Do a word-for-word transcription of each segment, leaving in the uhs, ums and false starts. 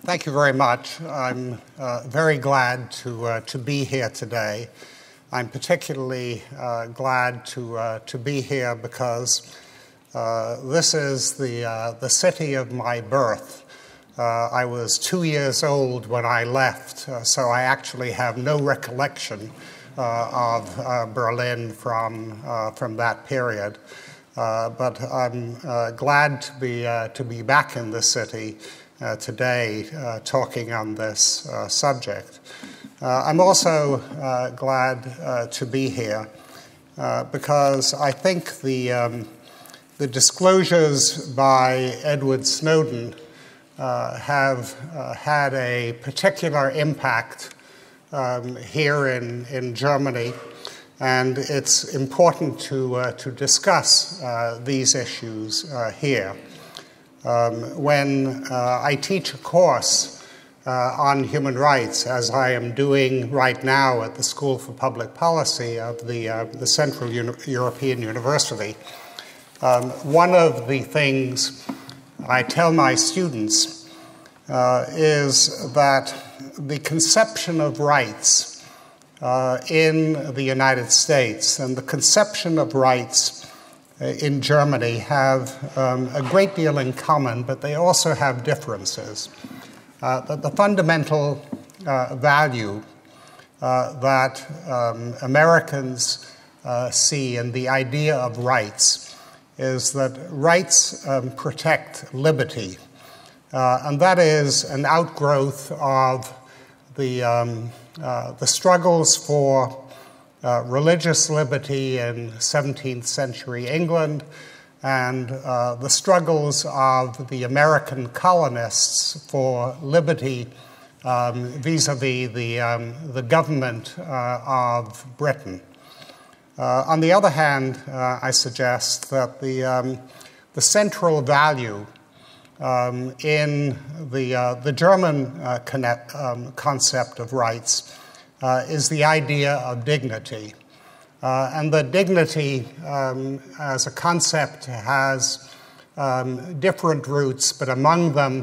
Thank you very much. I'm uh, very glad to, uh, to be here today. I'm particularly uh, glad to, uh, to be here because uh, this is the, uh, the city of my birth. Uh, I was two years old when I left, uh, so I actually have no recollection uh, of uh, Berlin from, uh, from that period. Uh, but I'm uh, glad to be, uh, to be back in the city Uh, today uh, talking on this uh, subject. Uh, I'm also uh, glad uh, to be here uh, because I think the, um, the disclosures by Edward Snowden uh, have uh, had a particular impact um, here in, in Germany, and it's important to, uh, to discuss uh, these issues uh, here. Um, when uh, I teach a course uh, on human rights, as I am doing right now at the School for Public Policy of the, uh, the Central Uni- European University, um, one of the things I tell my students uh, is that the conception of rights uh, in the United States and the conception of rights in Germany have um, a great deal in common, but they also have differences. Uh, the, the fundamental uh, value uh, that um, Americans uh, see in the idea of rights is that rights um, protect liberty, uh, and that is an outgrowth of the, um, uh, the struggles for Uh, religious liberty in seventeenth century England and uh, the struggles of the American colonists for liberty um, vis-a-vis the, um, the government uh, of Britain. Uh, on the other hand, uh, I suggest that the, um, the central value um, in the, uh, the German uh, connect, um, concept of rights Uh, is the idea of dignity. Uh, and the dignity um, as a concept has um, different roots, but among them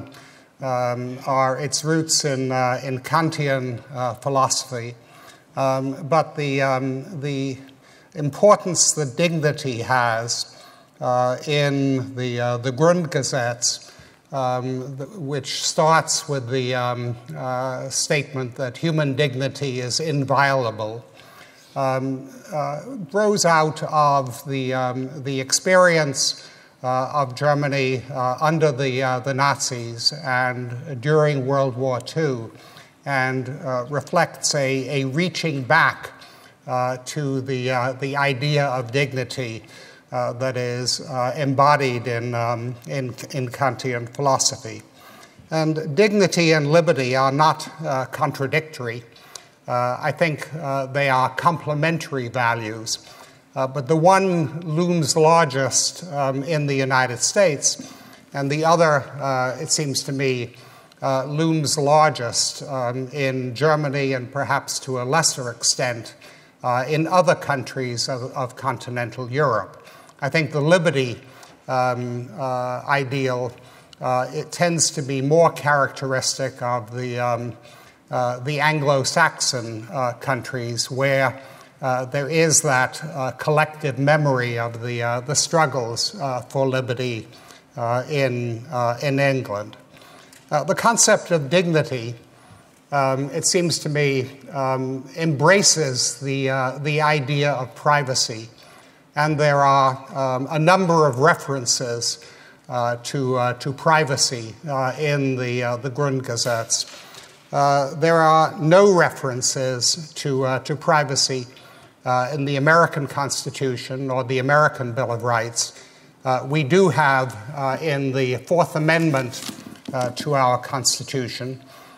um, are its roots in, uh, in Kantian uh, philosophy. Um, but the, um, the importance that dignity has uh, in the, uh, the Grundgesetz, Um, which starts with the um, uh, statement that human dignity is inviolable, um, uh, grows out of the, um, the experience uh, of Germany uh, under the, uh, the Nazis and during World War Two, and uh, reflects a, a reaching back uh, to the, uh, the idea of dignity Uh, that is uh, embodied in, um, in, in Kantian philosophy. And dignity and liberty are not uh, contradictory. Uh, I think uh, they are complementary values. Uh, but the one looms largest um, in the United States, and the other, uh, it seems to me, uh, looms largest um, in Germany and perhaps to a lesser extent uh, in other countries of, of continental Europe. I think the liberty um, uh, ideal, uh, it tends to be more characteristic of the, um, uh, the Anglo-Saxon uh, countries where uh, there is that uh, collective memory of the, uh, the struggles uh, for liberty uh, in, uh, in England. Uh, the concept of dignity, um, it seems to me, um, embraces the, uh, the idea of privacy. And there are um, a number of references uh, to, uh, to privacy uh, in the, uh, the Grundgesetz. Uh, there are no references to, uh, to privacy uh, in the American Constitution or the American Bill of Rights. Uh, we do have uh, in the Fourth Amendment uh, to our Constitution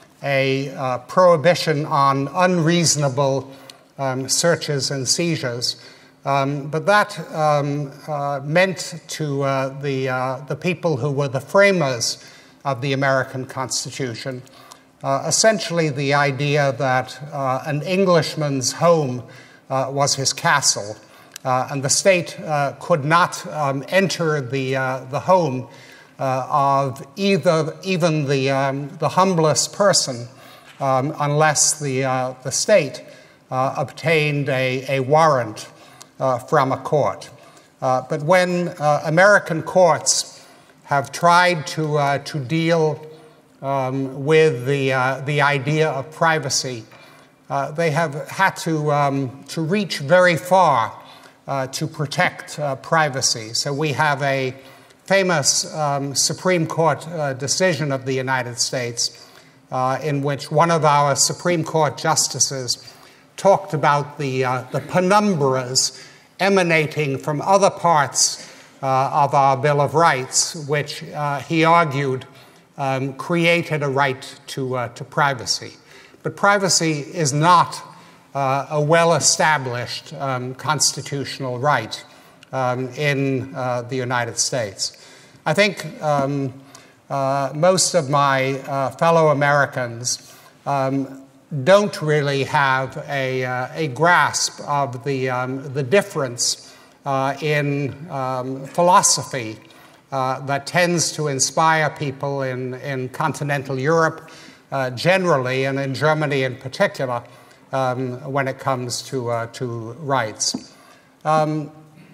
a uh, prohibition on unreasonable um, searches and seizures. Um, but that um, uh, meant to uh, the, uh, the people who were the framers of the American Constitution uh, essentially the idea that uh, an Englishman's home uh, was his castle, uh, and the state uh, could not um, enter the, uh, the home uh, of either even the, um, the humblest person um, unless the, uh, the state uh, obtained a, a warrant uh, from a court. Uh, but when uh, American courts have tried to, uh, to deal um, with the, uh, the idea of privacy, uh, they have had to, um, to reach very far uh, to protect uh, privacy. So we have a famous um, Supreme Court uh, decision of the United States uh, in which one of our Supreme Court justices talked about the, uh, the penumbras emanating from other parts uh, of our Bill of Rights, which uh, he argued um, created a right to, uh, to privacy. But privacy is not uh, a well-established um, constitutional right um, in uh, the United States. I think um, uh, most of my uh, fellow Americans um, don't really have a, uh, a grasp of the, um, the difference uh, in um, philosophy uh, that tends to inspire people in, in continental Europe uh, generally, and in Germany in particular, um, when it comes to, uh, to rights. Um,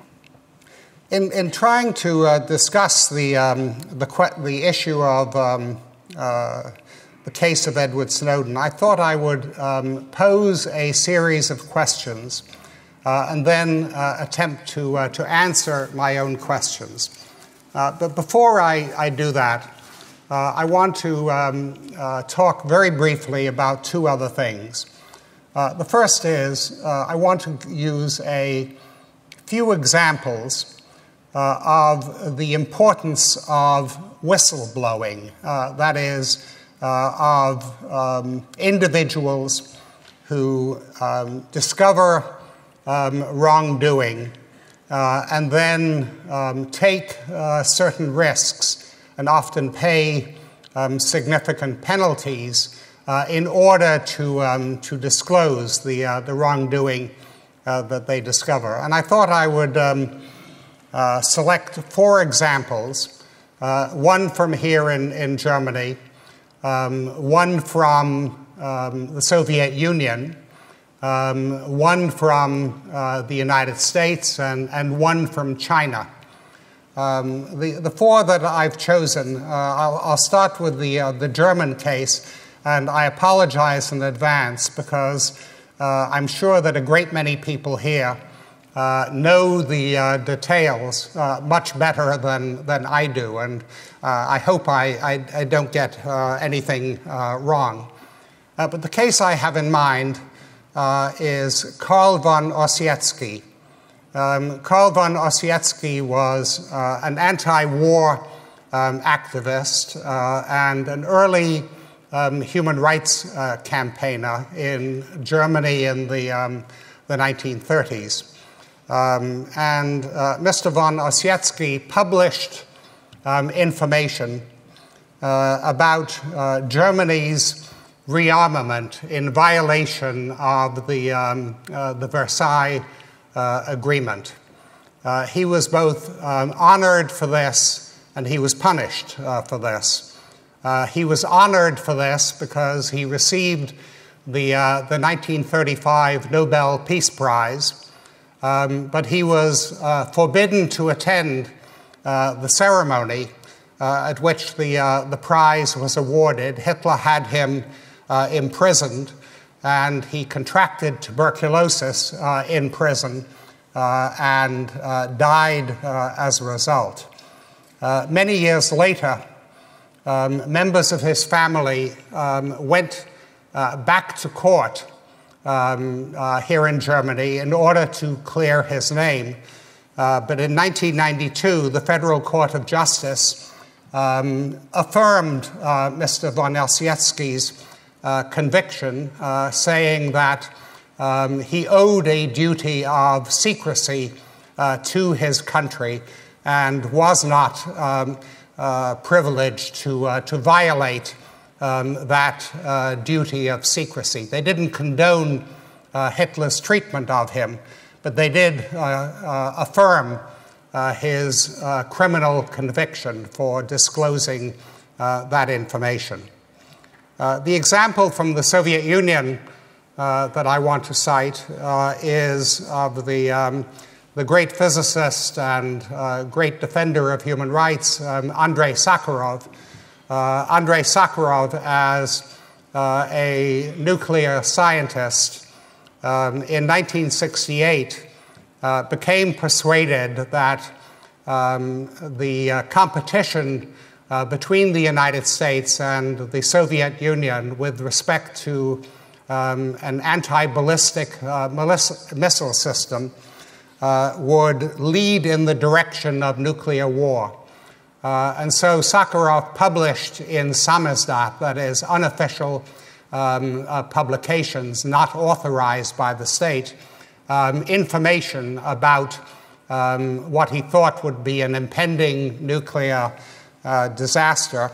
in, in trying to uh, discuss the, um, the, the issue of um, uh, the case of Edward Snowden, I thought I would um, pose a series of questions uh, and then uh, attempt to, uh, to answer my own questions. Uh, but before I, I do that, uh, I want to um, uh, talk very briefly about two other things. Uh, the first is uh, I want to use a few examples uh, of the importance of whistleblowing, uh, that is, Uh, of um, individuals who um, discover um, wrongdoing uh, and then um, take uh, certain risks and often pay um, significant penalties uh, in order to, um, to disclose the, uh, the wrongdoing uh, that they discover. And I thought I would um, uh, select four examples, uh, one from here in, in Germany, Um, one from um, the Soviet Union, um, one from uh, the United States, and, and one from China. Um, the, the four that I've chosen, uh, I'll, I'll start with the, uh, the German case, and I apologize in advance because uh, I'm sure that a great many people here uh, know the uh, details uh, much better than, than I do, and Uh, I hope I, I, I don't get uh, anything uh, wrong. Uh, but the case I have in mind uh, is Karl von Ossietzky. Um, Karl von Ossietzky was uh, an anti-war um, activist uh, and an early um, human rights uh, campaigner in Germany in the, um, the nineteen thirties. Um, and uh, Mister von Ossietzky published Um, information uh, about uh, Germany's rearmament in violation of the, um, uh, the Versailles uh, Agreement. Uh, he was both um, honored for this and he was punished uh, for this. Uh, he was honored for this because he received the, uh, the nineteen thirty-five Nobel Peace Prize, um, but he was uh, forbidden to attend Uh, the ceremony uh, at which the, uh, the prize was awarded. Hitler had him uh, imprisoned, and he contracted tuberculosis uh, in prison uh, and uh, died uh, as a result. Uh, many years later, um, members of his family um, went uh, back to court um, uh, here in Germany in order to clear his name. Uh, but in nineteen ninety-two, the Federal Court of Justice um, affirmed uh, Mister von Ossietzky's uh, conviction, uh, saying that um, he owed a duty of secrecy uh, to his country and was not um, uh, privileged to, uh, to violate um, that uh, duty of secrecy. They didn't condone uh, Hitler's treatment of him, but they did uh, uh, affirm uh, his uh, criminal conviction for disclosing uh, that information. Uh, the example from the Soviet Union uh, that I want to cite uh, is of the, um, the great physicist and uh, great defender of human rights, um, Andrei Sakharov. Uh, Andrei Sakharov, as uh, a nuclear scientist, um, in nineteen sixty-eight, uh, became persuaded that um, the uh, competition uh, between the United States and the Soviet Union with respect to um, an anti-ballistic uh, missile system uh, would lead in the direction of nuclear war. Uh, and so Sakharov published in samizdat, that is, unofficial um, uh, publications not authorized by the state, um, information about um, what he thought would be an impending nuclear uh, disaster.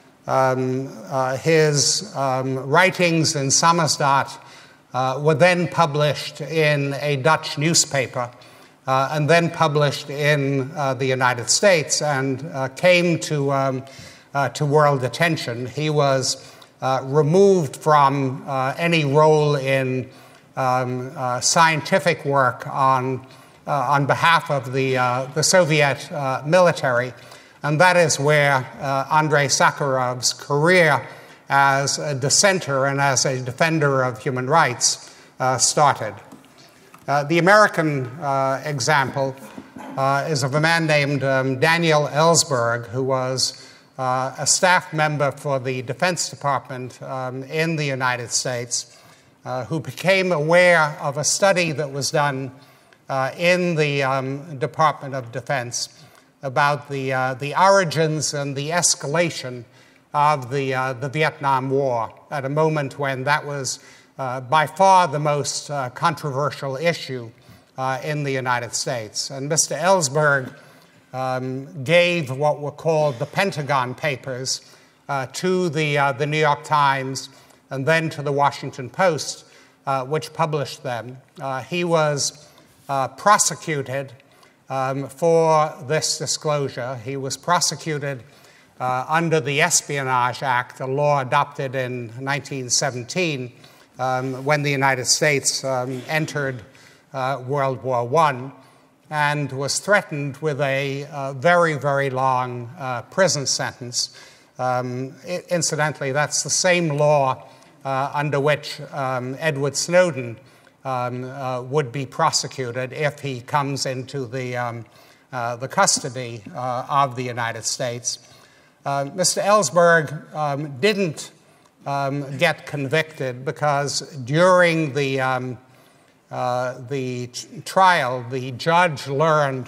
Um, uh, his um, writings in samizdat uh, were then published in a Dutch newspaper, Uh, and then published in uh, the United States, and uh, came to, um, uh, to world attention. He was uh, removed from uh, any role in um, uh, scientific work on, uh, on behalf of the, uh, the Soviet uh, military, and that is where uh, Andrei Sakharov's career as a dissenter and as a defender of human rights uh, started. Uh, the American uh, example uh, is of a man named um, Daniel Ellsberg, who was uh, a staff member for the Defense Department um, in the United States, uh, who became aware of a study that was done uh, in the um, Department of Defense about the, uh, the origins and the escalation of the, uh, the Vietnam War at a moment when that was Uh, by far the most uh, controversial issue uh, in the United States. And Mister Ellsberg um, gave what were called the Pentagon Papers uh, to the, uh, the New York Times and then to the Washington Post, uh, which published them. Uh, he was uh, prosecuted um, for this disclosure. He was prosecuted uh, under the Espionage Act, a law adopted in nineteen seventeen, Um, when the United States um, entered uh, World War One, and was threatened with a uh, very, very long uh, prison sentence. Um, incidentally, that's the same law uh, under which um, Edward Snowden um, uh, would be prosecuted if he comes into the, um, uh, the custody uh, of the United States. Uh, Mister Ellsberg um, didn't Um, get convicted because during the, um, uh, the trial, the judge learned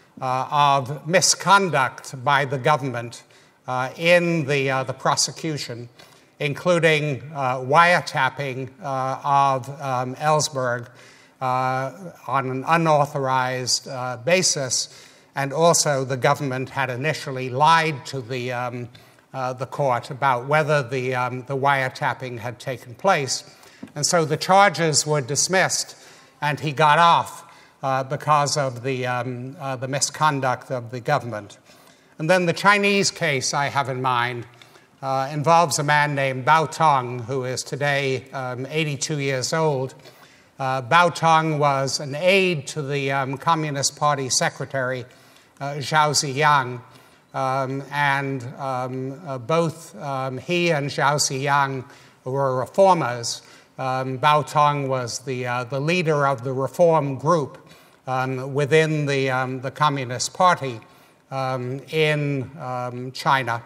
uh, of misconduct by the government uh, in the, uh, the prosecution, including uh, wiretapping uh, of um, Ellsberg uh, on an unauthorized uh, basis, and also the government had initially lied to the um, Uh, the court about whether the, um, the wiretapping had taken place. And so the charges were dismissed, and he got off uh, because of the, um, uh, the misconduct of the government. And then the Chinese case I have in mind uh, involves a man named Bao Tong, who is today um, eighty-two years old. Uh, Bao Tong was an aide to the um, Communist Party secretary, uh, Zhao Ziyang. Um, and um, uh, both um, he and Zhao Ziyang were reformers. Um, Bao Tong was the, uh, the leader of the reform group um, within the, um, the Communist Party um, in um, China.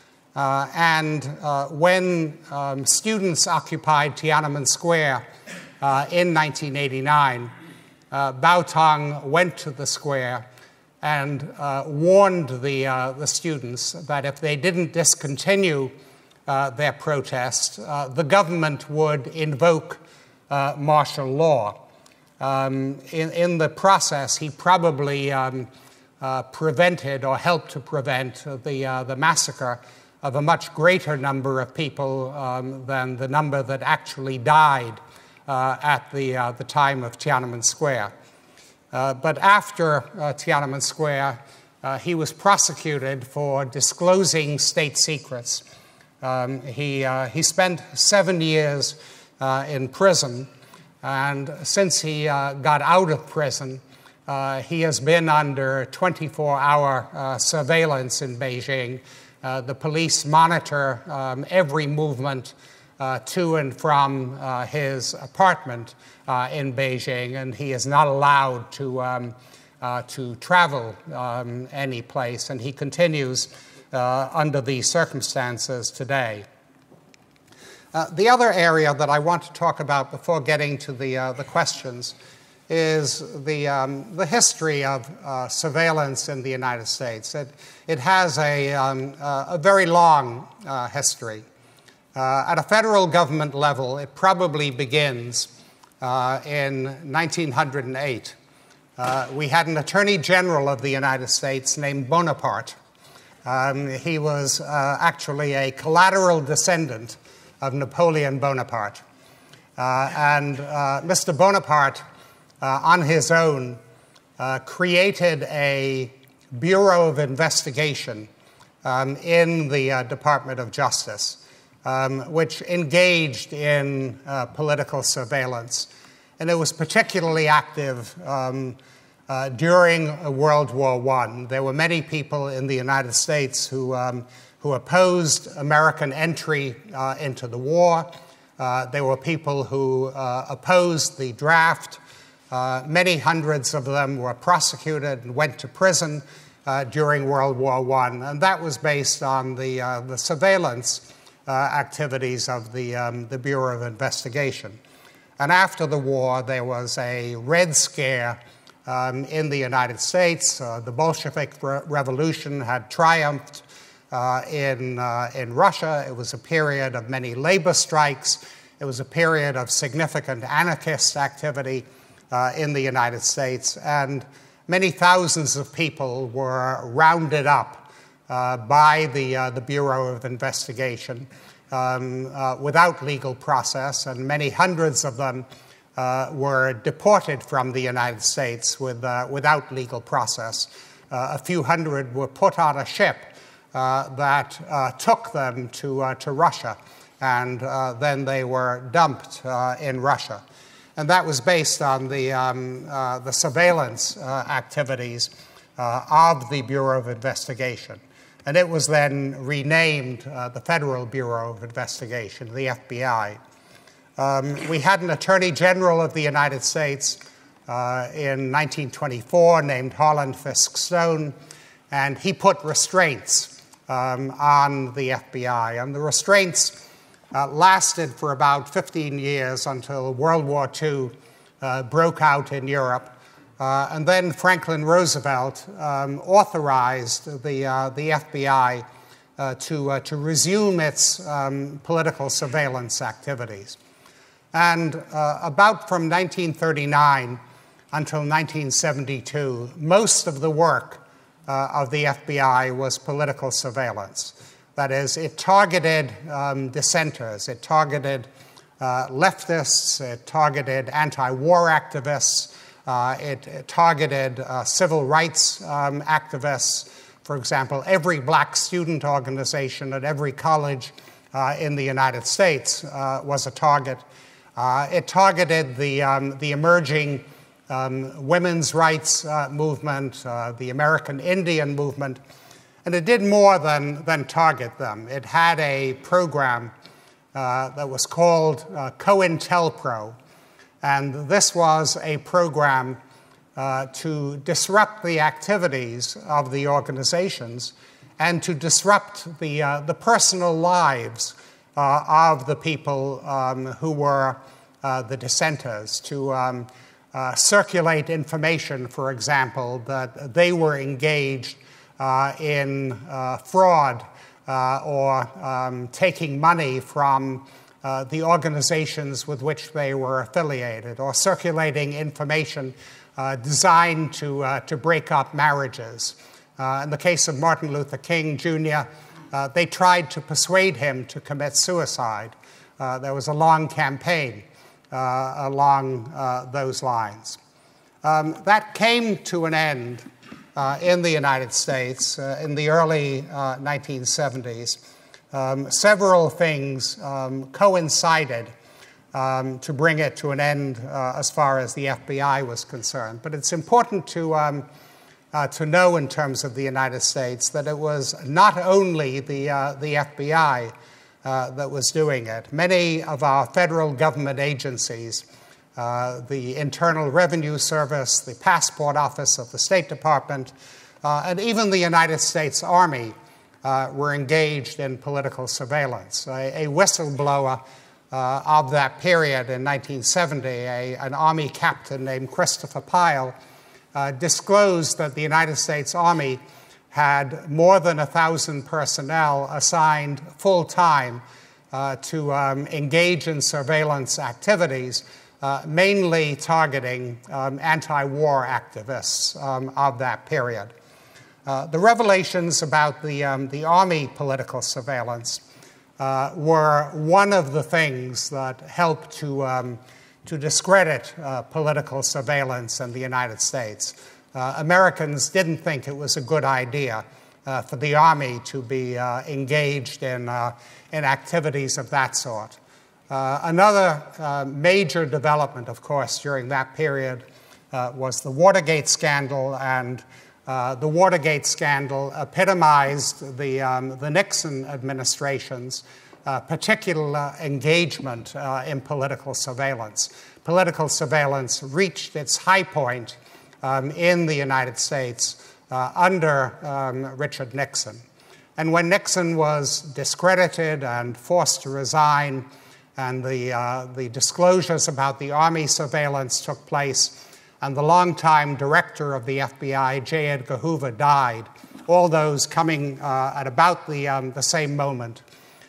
Uh, and uh, when um, students occupied Tiananmen Square uh, in nineteen eighty-nine, uh, Bao Tong went to the square and uh, warned the, uh, the students that if they didn't discontinue uh, their protest, uh, the government would invoke uh, martial law. Um, in, in the process, he probably um, uh, prevented or helped to prevent the, uh, the massacre of a much greater number of people um, than the number that actually died uh, at the, uh, the time of Tiananmen Square. Uh, but after uh, Tiananmen Square, uh, he was prosecuted for disclosing state secrets. Um, he, uh, he spent seven years uh, in prison, and since he uh, got out of prison, uh, he has been under twenty-four hour uh, surveillance in Beijing. Uh, the police monitor um, every movement uh, to and from uh, his apartment uh, in Beijing, and he is not allowed to, um, uh, to travel um, any place, and he continues uh, under these circumstances today. Uh, the other area that I want to talk about before getting to the, uh, the questions is the, um, the history of uh, surveillance in the United States. It, it has a, um, uh, a very long uh, history. Uh, at a federal government level, it probably begins uh, in nineteen oh eight. Uh, we had an Attorney General of the United States named Bonaparte. Um, he was uh, actually a collateral descendant of Napoleon Bonaparte. Uh, and uh, Mister Bonaparte, uh, on his own, uh, created a Bureau of Investigation um, in the uh, Department of Justice, um, which engaged in uh, political surveillance. And it was particularly active um, uh, during World War One. There were many people in the United States who um, who opposed American entry uh, into the war. Uh, there were people who uh, opposed the draft. Uh, many hundreds of them were prosecuted and went to prison uh, during World War One, and that was based on the, uh, the surveillance uh, activities of the, um, the Bureau of Investigation. And after the war, there was a Red Scare um, in the United States. Uh, the Bolshevik re Revolution had triumphed Uh, in, uh, in Russia. It was a period of many labor strikes. It was a period of significant anarchist activity uh, in the United States. And many thousands of people were rounded up uh, by the, uh, the Bureau of Investigation um, uh, without legal process. And many hundreds of them uh, were deported from the United States with, uh, without legal process. Uh, a few hundred were put on a ship Uh, that uh, took them to, uh, to Russia, and uh, then they were dumped uh, in Russia. And that was based on the, um, uh, the surveillance uh, activities uh, of the Bureau of Investigation. And it was then renamed uh, the Federal Bureau of Investigation, the F B I. Um, we had an Attorney General of the United States uh, in nineteen twenty-four named Harlan Fiske Stone, and he put restraints Um, on the F B I. And the restraints uh, lasted for about fifteen years until World War Two uh, broke out in Europe. Uh, and then Franklin Roosevelt um, authorized the, uh, the F B I uh, to, uh, to resume its um, political surveillance activities. And uh, about from nineteen thirty-nine until nineteen seventy-two, most of the work Uh, of the F B I was political surveillance. That is, it targeted um, dissenters, it targeted uh, leftists, it targeted anti-war activists, uh, it, it targeted uh, civil rights um, activists. For example, every black student organization at every college uh, in the United States uh, was a target. Uh, it targeted the, um, the emerging Um, women's rights uh, movement, uh, the American Indian movement, and it did more than, than target them. It had a program uh, that was called uh, COINTELPRO, and this was a program uh, to disrupt the activities of the organizations and to disrupt the, uh, the personal lives uh, of the people um, who were uh, the dissenters, to um, Uh, circulate information, for example, that they were engaged uh, in uh, fraud uh, or um, taking money from uh, the organizations with which they were affiliated, or circulating information uh, designed to, uh, to break up marriages. Uh, in the case of Martin Luther King, Junior, uh, they tried to persuade him to commit suicide. Uh, there was a long campaign Uh, along uh, those lines. Um, that came to an end uh, in the United States uh, in the early uh, nineteen seventies. Um, several things um, coincided um, to bring it to an end uh, as far as the F B I was concerned. But it's important to, um, uh, to know in terms of the United States that it was not only the, uh, the F B I uh, that was doing it. Many of our federal government agencies, uh, the Internal Revenue Service, the Passport Office of the State Department, uh, and even the United States Army Uh, were engaged in political surveillance. A, a whistleblower uh, of that period in nineteen seventy, a, an Army captain named Christopher Pyle, uh, disclosed that the United States Army had more than a thousand personnel assigned full-time uh, to um, engage in surveillance activities, uh, mainly targeting um, anti-war activists um, of that period. Uh, the revelations about the, um, the Army political surveillance uh, were one of the things that helped to, um, to discredit uh, political surveillance in the United States. Uh, Americans didn't think it was a good idea uh, for the Army to be uh, engaged in, uh, in activities of that sort. Uh, another uh, major development, of course, during that period uh, was the Watergate scandal, and Uh, the Watergate scandal epitomized the, um, the Nixon administration's uh, particular engagement uh, in political surveillance. Political surveillance reached its high point um, in the United States uh, under um, Richard Nixon. And when Nixon was discredited and forced to resign, and the, uh, the disclosures about the Army surveillance took place, and the longtime director of the F B I, J. Edgar Hoover, died, all those coming uh, at about the, um, the same moment.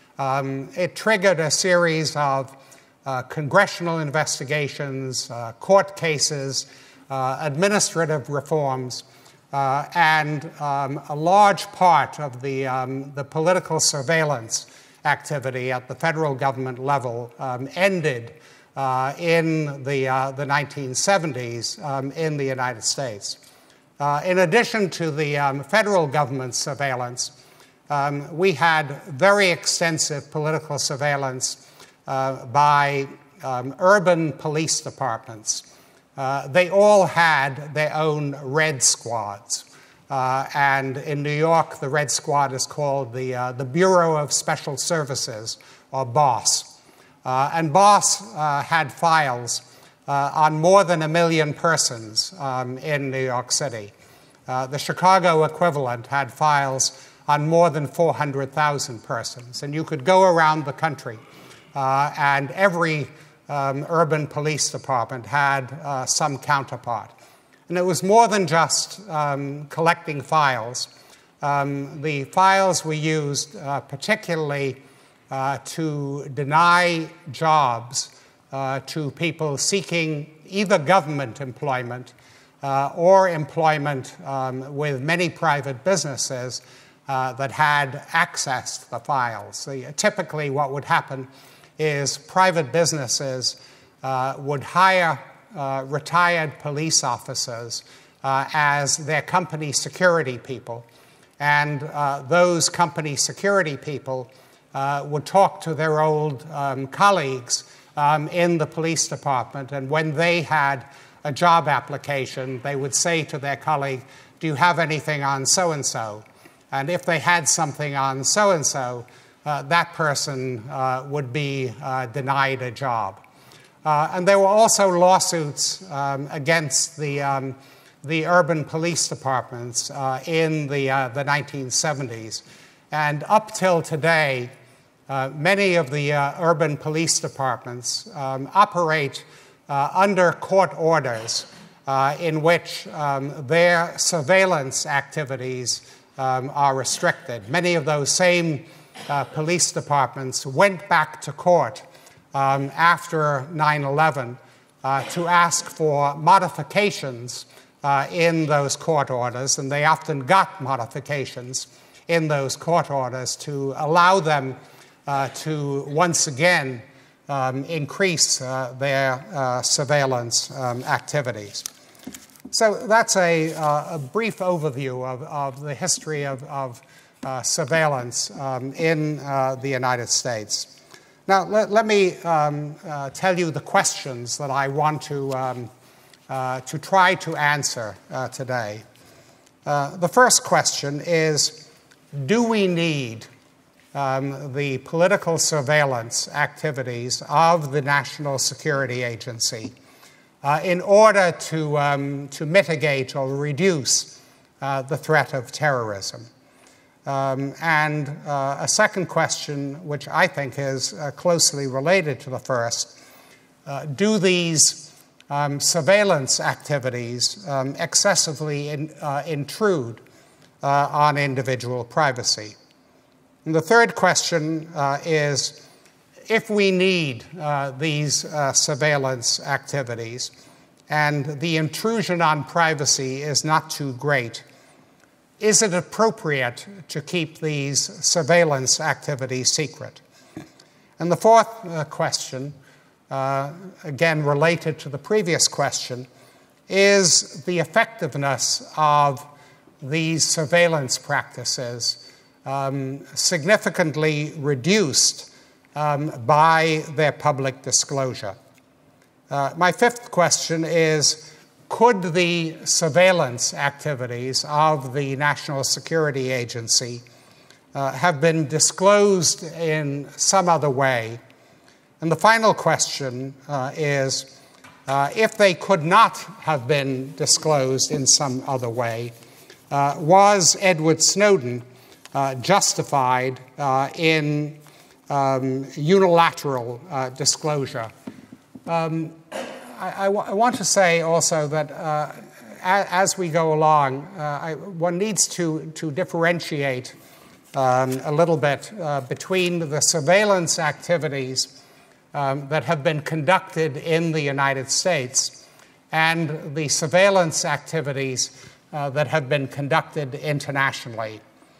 Um, it triggered a series of uh, congressional investigations, uh, court cases, uh, administrative reforms, uh, and um, a large part of the, um, the political surveillance activity at the federal government level um, ended Uh, in the, uh, the nineteen seventies um, in the United States. Uh, in addition to the um, federal government surveillance, um, we had very extensive political surveillance uh, by um, urban police departments. Uh, they all had their own red squads. Uh, and in New York, the red squad is called the, uh, the Bureau of Special Services, or BOSS. Uh, and BOSS uh, had files uh, on more than a million persons um, in New York City. Uh, the Chicago equivalent had files on more than four hundred thousand persons. And you could go around the country, uh, and every um, urban police department had uh, some counterpart. And it was more than just um, collecting files. Um, the files we used uh, particularly Uh, to deny jobs uh, to people seeking either government employment uh, or employment um, with many private businesses uh, that had access to the files. The, typically what would happen is private businesses uh, would hire uh, retired police officers uh, as their company security people. And uh, those company security people Uh, would talk to their old um, colleagues um, in the police department, and when they had a job application, they would say to their colleague, "Do you have anything on so-and-so?" And if they had something on so-and-so, uh, that person uh, would be uh, denied a job. Uh, and there were also lawsuits um, against the, um, the urban police departments uh, in the, uh, the nineteen seventies. And up till today, Uh, many of the uh, urban police departments um, operate uh, under court orders uh, in which um, their surveillance activities um, are restricted. Many of those same uh, police departments went back to court um, after nine eleven uh, to ask for modifications uh, in those court orders, and they often got modifications in those court orders to allow them Uh, to once again um, increase uh, their uh, surveillance um, activities. So that's a, uh, a brief overview of, of the history of, of uh, surveillance um, in uh, the United States. Now, let, let me um, uh, tell you the questions that I want to, um, uh, to try to answer uh, today. Uh, the first question is, do we need um, the political surveillance activities of the National Security Agency uh, in order to, um, to mitigate or reduce uh, the threat of terrorism? Um, and uh, a second question, which I think is uh, closely related to the first, uh, do these um, surveillance activities um, excessively in, uh, intrude uh, on individual privacy? And the third question uh, is, if we need uh, these uh, surveillance activities and the intrusion on privacy is not too great, is it appropriate to keep these surveillance activities secret? And the fourth uh, question, uh, again related to the previous question, is the effectiveness of these surveillance practices um, significantly reduced um, by their public disclosure? Uh, my fifth question is, could the surveillance activities of the National Security Agency uh, have been disclosed in some other way? And the final question uh, is, uh, if they could not have been disclosed in some other way, uh, was Edward Snowden uh, justified uh, in um, unilateral uh, disclosure? Um, I, I, I want to say also that uh, as we go along, uh, I, one needs to, to differentiate um, a little bit uh, between the surveillance activities um, that have been conducted in the United States and the surveillance activities uh, that have been conducted internationally.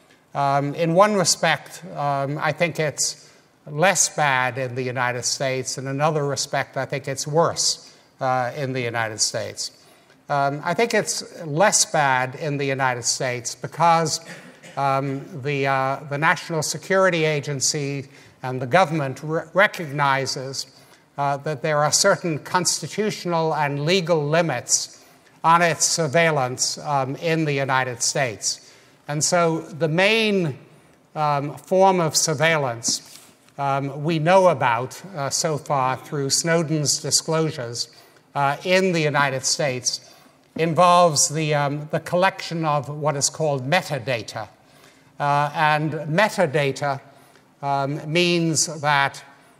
Um, in one respect, um, I think it's less bad in the United States. In another respect, I think it's worse uh, in the United States. Um, I think it's less bad in the United States because um, the, uh, the National Security Agency and the government re recognizes uh, that there are certain constitutional and legal limits on its surveillance um, in the United States. And so the main um, form of surveillance Um, we know about uh, so far through Snowden's disclosures uh, in the United States involves the, um, the collection of what is called metadata. Uh, and metadata um, means that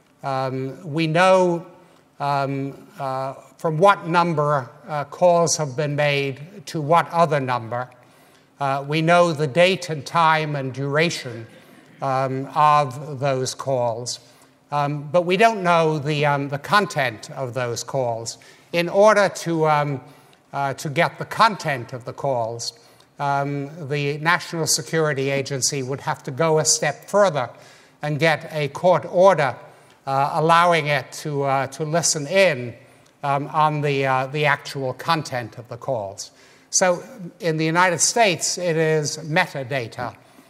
um, we know um, uh, from what number uh, calls have been made to what other number. Uh, we know the date and time and duration Um, of those calls. Um, but we don't know the, um, the content of those calls. In order to, um, uh, to get the content of the calls, um, the National Security Agency would have to go a step further and get a court order uh, allowing it to, uh, to listen in um, on the, uh, the actual content of the calls. So in the United States, it is metadata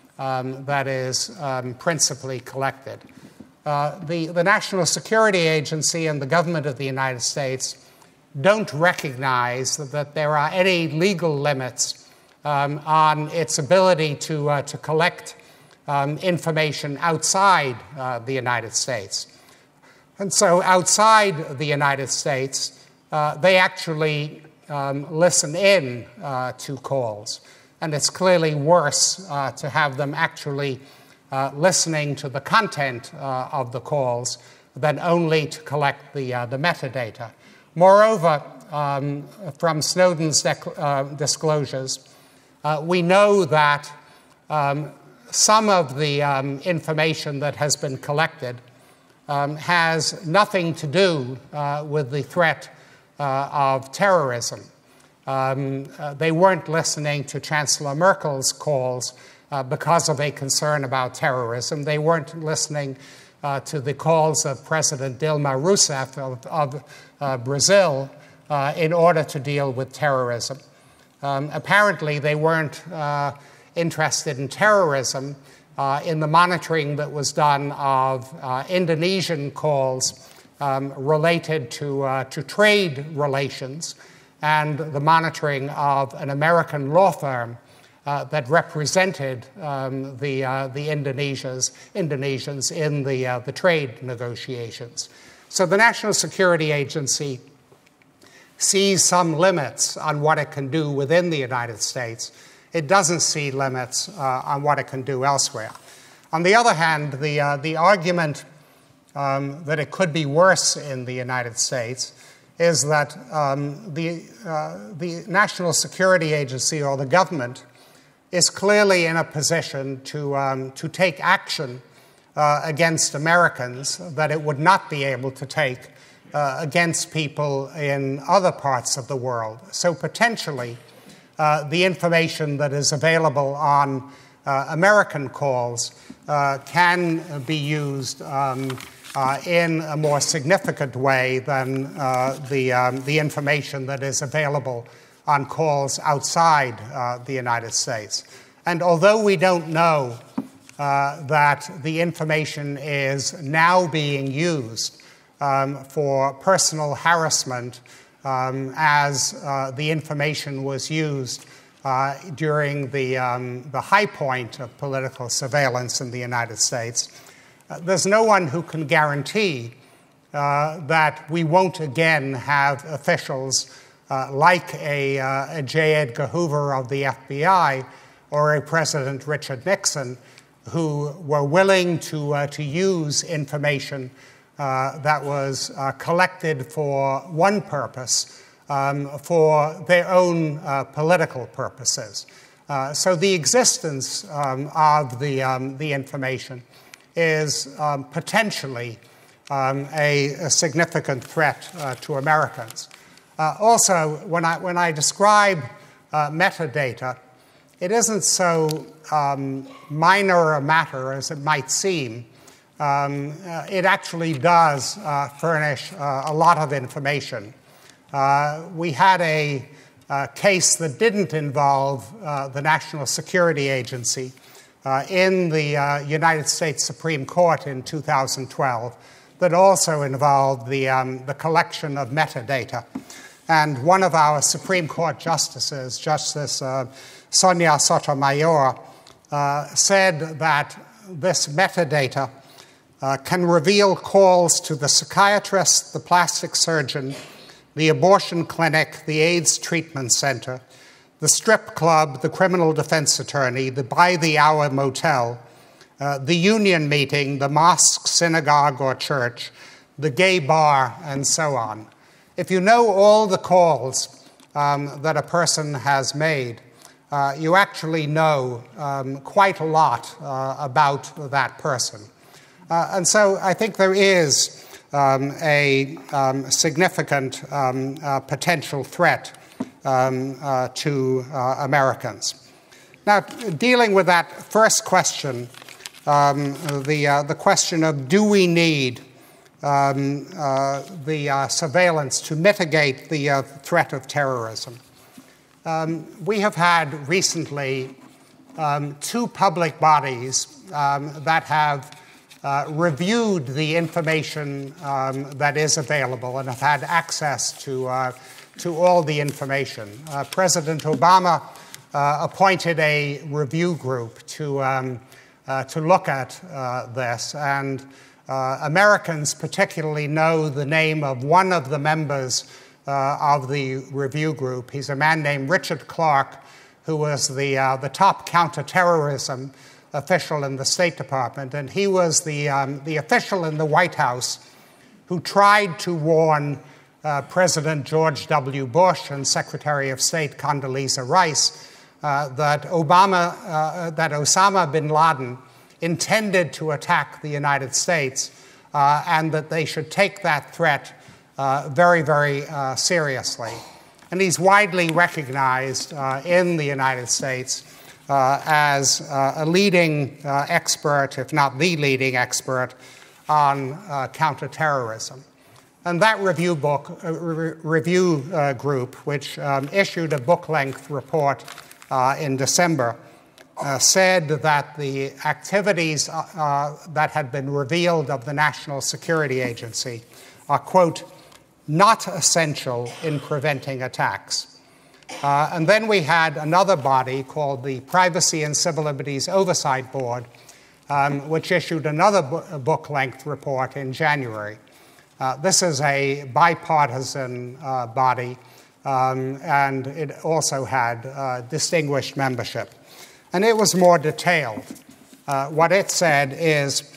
Um, that is um, principally collected. Uh, the, the National Security Agency and the government of the United States don't recognize that, that there are any legal limits um, on its ability to, uh, to collect um, information outside uh, the United States. And so outside the United States, uh, they actually um, listen in uh, to calls. And it's clearly worse uh, to have them actually uh, listening to the content uh, of the calls than only to collect the, uh, the metadata. Moreover, um, from Snowden's uh, disclosures, uh, we know that um, some of the um, information that has been collected um, has nothing to do uh, with the threat uh, of terrorism. Um, uh, they weren't listening to Chancellor Merkel's calls uh, because of a concern about terrorism. They weren't listening uh, to the calls of President Dilma Rousseff of, of uh, Brazil uh, in order to deal with terrorism. Um, apparently, they weren't uh, interested in terrorism, uh, in the monitoring that was done of uh, Indonesian calls um, related to, uh, to trade relations, and the monitoring of an American law firm uh, that represented um, the, uh, the Indonesians, Indonesians in the, uh, the trade negotiations. So the National Security Agency sees some limits on what it can do within the United States. It doesn't see limits uh, on what it can do elsewhere. On the other hand, the, uh, the argument um, that it could be worse in the United States is that um, the, uh, the National Security Agency or the government is clearly in a position to, um, to take action uh, against Americans that it would not be able to take uh, against people in other parts of the world. So potentially, uh, the information that is available on uh, American calls uh, can be used um, Uh, in a more significant way than uh, the, um, the information that is available on calls outside uh, the United States. And although we don't know uh, that the information is now being used um, for personal harassment um, as uh, the information was used uh, during the, um, the high point of political surveillance in the United States, Uh, there's no one who can guarantee uh, that we won't again have officials uh, like a, uh, a J. Edgar Hoover of the F B I or a President Richard Nixon who were willing to, uh, to use information uh, that was uh, collected for one purpose, um, for their own uh, political purposes. Uh, so the existence um, of the, um, the information is um, potentially um, a, a significant threat uh, to Americans. Uh, also, when I, when I describe uh, metadata, it isn't so um, minor a matter as it might seem. Um, uh, it actually does uh, furnish uh, a lot of information. Uh, we had a, a case that didn't involve uh, the National Security Agency Uh, in the uh, United States Supreme Court in two thousand twelve that also involved the, um, the collection of metadata. And one of our Supreme Court justices, Justice uh, Sonia Sotomayor, uh, said that this metadata uh, can reveal calls to the psychiatrist, the plastic surgeon, the abortion clinic, the AIDS treatment center, the strip club, the criminal defense attorney, the by-the-hour motel, uh, the union meeting, the mosque, synagogue, or church, the gay bar, and so on. If you know all the calls um, that a person has made, uh, you actually know um, quite a lot uh, about that person. Uh, and so I think there is um, a um, significant um, uh, potential threat Um, uh, to uh, Americans. Now, dealing with that first question, um, the, uh, the question of do we need um, uh, the uh, surveillance to mitigate the uh, threat of terrorism? Um, we have had recently um, two public bodies um, that have uh, reviewed the information um, that is available and have had access to uh, to all the information. Uh, President Obama uh, appointed a review group to, um, uh, to look at uh, this, and uh, Americans particularly know the name of one of the members uh, of the review group. He's a man named Richard Clarke, who was the, uh, the top counterterrorism official in the State Department, and he was the, um, the official in the White House who tried to warn Uh, President George W. Bush and Secretary of State Condoleezza Rice uh, that Obama, uh, that Osama bin Laden intended to attack the United States uh, and that they should take that threat uh, very, very uh, seriously. And he's widely recognized uh, in the United States uh, as uh, a leading uh, expert, if not the leading expert, on uh, counterterrorism. And that review book, uh, re review uh, group, which um, issued a book-length report uh, in December, uh, said that the activities uh, uh, that had been revealed of the National Security Agency are, quote, not essential in preventing attacks. Uh, and then we had another body called the Privacy and Civil Liberties Oversight Board, um, which issued another book-length report in January. Uh, this is a bipartisan uh, body, um, and it also had uh, distinguished membership. And it was more detailed. Uh, what it said is,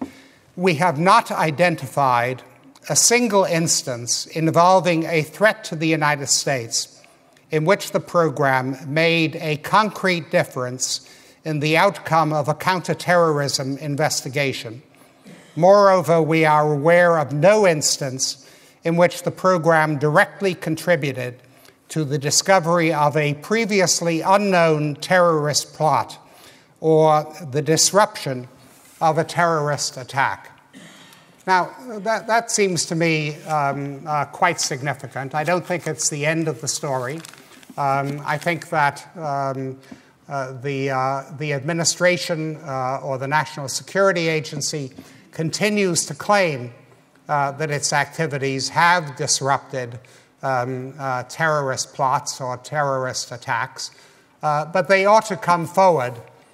we have not identified a single instance involving a threat to the United States in which the program made a concrete difference in the outcome of a counterterrorism investigation. Moreover, we are aware of no instance in which the program directly contributed to the discovery of a previously unknown terrorist plot or the disruption of a terrorist attack. Now, that, that seems to me um, uh, quite significant. I don't think it's the end of the story. Um, I think that um, uh, the, uh, the administration uh, or the National Security Agency continues to claim uh, that its activities have disrupted um, uh, terrorist plots or terrorist attacks, uh, but they ought to come forward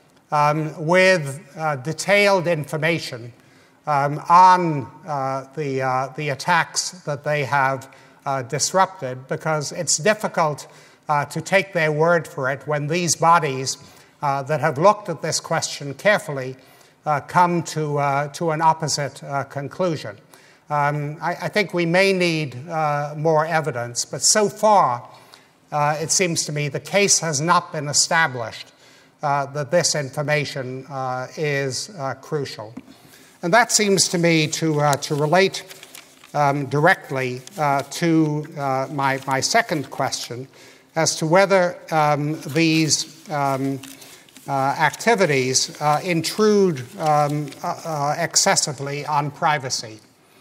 um, with uh, detailed information um, on uh, the, uh, the attacks that they have uh, disrupted, because it's difficult uh, to take their word for it when these bodies uh, that have looked at this question carefully Uh, come to, uh, to an opposite uh, conclusion. Um, I, I think we may need uh, more evidence, but so far, uh, it seems to me, the case has not been established uh, that this information uh, is uh, crucial. And that seems to me to, uh, to relate um, directly uh, to uh, my, my second question as to whether um, these um, Uh, activities uh, intrude um, uh, uh, excessively on privacy.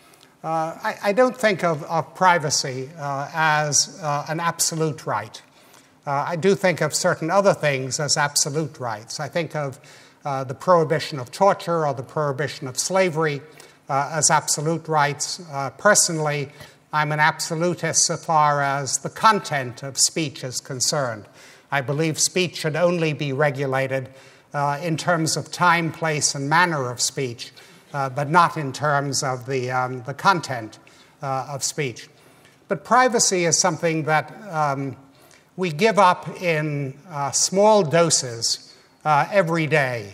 Uh, I, I don't think of, of privacy uh, as uh, an absolute right. Uh, I do think of certain other things as absolute rights. I think of uh, the prohibition of torture or the prohibition of slavery uh, as absolute rights. Uh, personally, I'm an absolutist so far as the content of speech is concerned. I believe speech should only be regulated uh, in terms of time, place, and manner of speech, uh, but not in terms of the, um, the content uh, of speech. But privacy is something that um, we give up in uh, small doses uh, every day.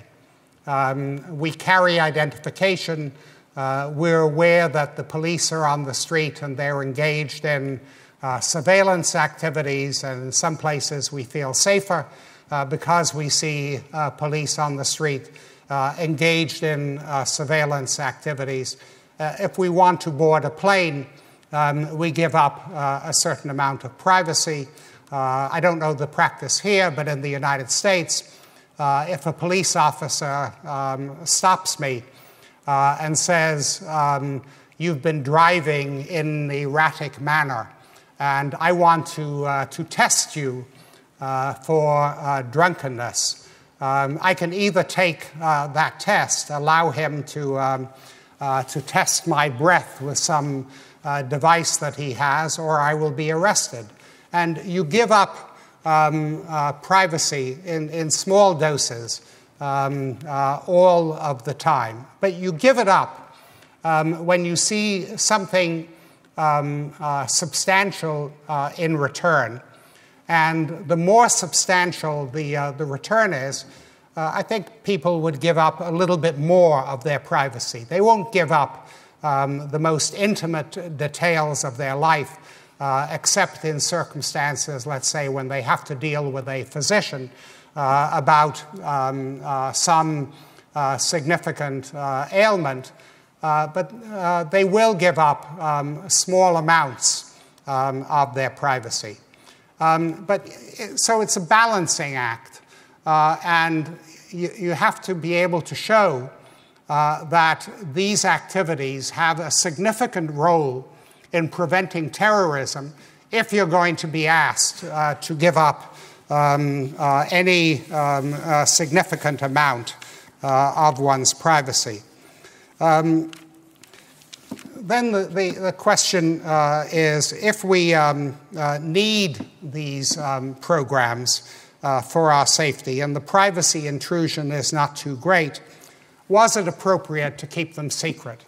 Um, we carry identification. Uh, we're aware that the police are on the street and they're engaged in Uh, surveillance activities, and in some places we feel safer uh, because we see uh, police on the street uh, engaged in uh, surveillance activities. Uh, if we want to board a plane, um, we give up uh, a certain amount of privacy. Uh, I don't know the practice here, but in the United States, uh, if a police officer um, stops me uh, and says, um, you've been driving in an erratic manner, and I want to, uh, to test you uh, for uh, drunkenness, um, I can either take uh, that test, allow him to, um, uh, to test my breath with some uh, device that he has, or I will be arrested. And you give up um, uh, privacy in, in small doses um, uh, all of the time. But you give it up um, when you see something Um, uh, substantial uh, in return. And the more substantial the, uh, the return is, uh, I think people would give up a little bit more of their privacy. They won't give up um, the most intimate details of their life, uh, except in circumstances, let's say, when they have to deal with a physician uh, about um, uh, some uh, significant uh, ailment. Uh, but uh, they will give up um, small amounts um, of their privacy. Um, but it, so it's a balancing act, uh, and you, you have to be able to show uh, that these activities have a significant role in preventing terrorism if you're going to be asked uh, to give up um, uh, any um, uh, significant amount uh, of one's privacy. Um, then the, the, the question uh, is, if we um, uh, need these um, programs uh, for our safety and the privacy intrusion is not too great, was it appropriate to keep them secret?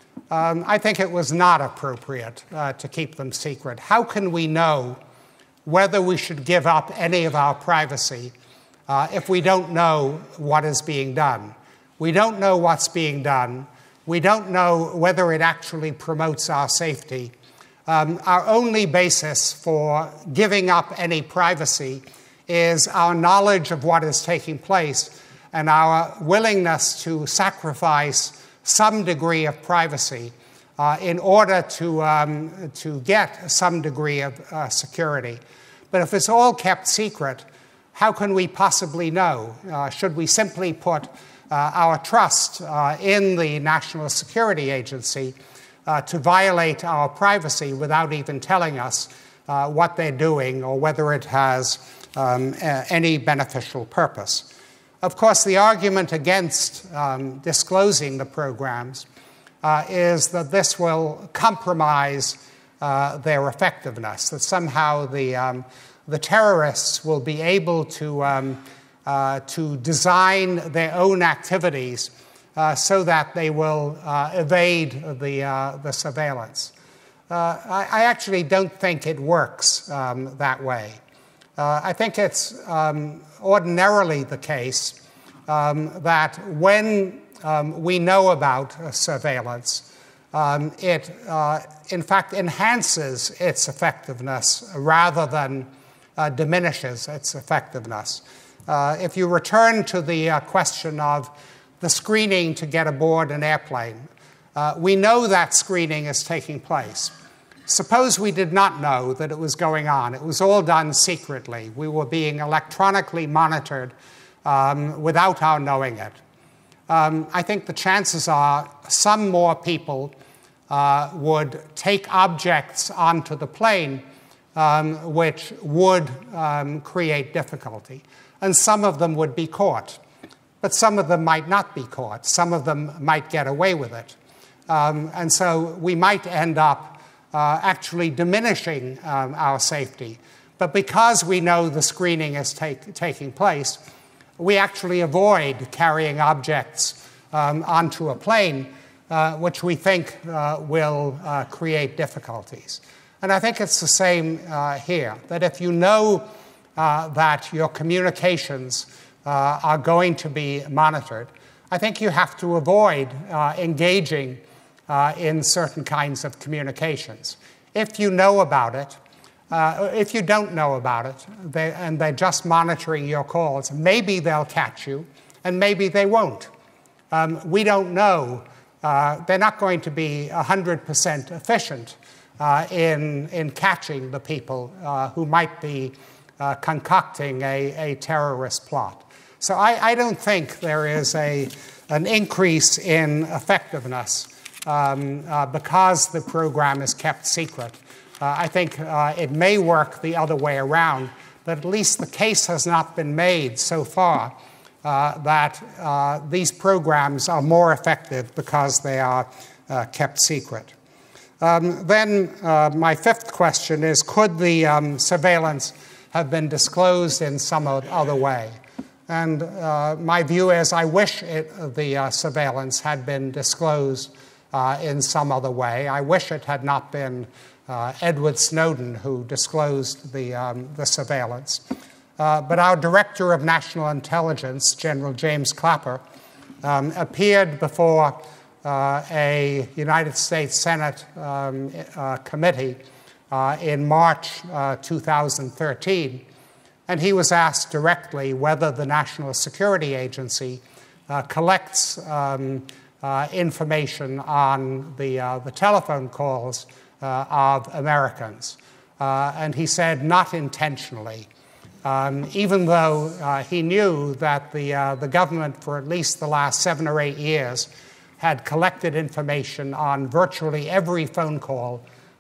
Um, I think it was not appropriate uh, to keep them secret. How can we know whether we should give up any of our privacy uh, if we don't know what is being done? We don't know what's being done. We don't know whether it actually promotes our safety. Um, our only basis for giving up any privacy is our knowledge of what is taking place and our willingness to sacrifice some degree of privacy uh, in order to, um, to get some degree of uh, security. But if it's all kept secret, how can we possibly know? Uh, should we simply put uh, our trust uh, in the National Security Agency uh, to violate our privacy without even telling us uh, what they're doing or whether it has um, a- any beneficial purpose? Of course, the argument against um, disclosing the programs uh, is that this will compromise uh, their effectiveness, that somehow the, um, the terrorists will be able to, um, uh, to design their own activities uh, so that they will uh, evade the, uh, the surveillance. Uh, I, I actually don't think it works um, that way. Uh, I think it's um, ordinarily the case um, that when um, we know about uh, surveillance, um, it uh, in fact enhances its effectiveness rather than uh, diminishes its effectiveness. Uh, if you return to the uh, question of the screening to get aboard an airplane, uh, we know that screening is taking place. Suppose we did not know that it was going on. It was all done secretly. We were being electronically monitored um, without our knowing it. Um, I think the chances are some more people uh, would take objects onto the plane um, which would um, create difficulty. And some of them would be caught. But some of them might not be caught. Some of them might get away with it. Um, and so we might end up Uh, actually diminishing um, our safety. But because we know the screening is take, taking place, we actually avoid carrying objects um, onto a plane, uh, which we think uh, will uh, create difficulties. And I think it's the same uh, here, that if you know uh, that your communications uh, are going to be monitored, I think you have to avoid uh, engaging Uh, in certain kinds of communications. If you know about it, uh, if you don't know about it, they, and they're just monitoring your calls, maybe they'll catch you, and maybe they won't. Um, we don't know. Uh, they're not going to be one hundred percent efficient uh, in, in catching the people uh, who might be uh, concocting a, a terrorist plot. So I, I don't think there is a, an increase in effectiveness Um, uh, because the program is kept secret. Uh, I think uh, it may work the other way around, but at least the case has not been made so far uh, that uh, these programs are more effective because they are uh, kept secret. Um, then uh, my fifth question is, could the um, surveillance have been disclosed in some other way? And uh, my view is I wish it, the uh, surveillance had been disclosed Uh, in some other way. I wish it had not been uh, Edward Snowden who disclosed the, um, the surveillance. Uh, but our Director of National Intelligence, General James Clapper, um, appeared before uh, a United States Senate um, uh, committee uh, in March uh, two thousand thirteen, and he was asked directly whether the National Security Agency uh, collects um, Uh, information on the, uh, the telephone calls uh, of Americans. Uh, and he said, not intentionally, um, even though uh, he knew that the, uh, the government for at least the last seven or eight years had collected information on virtually every phone call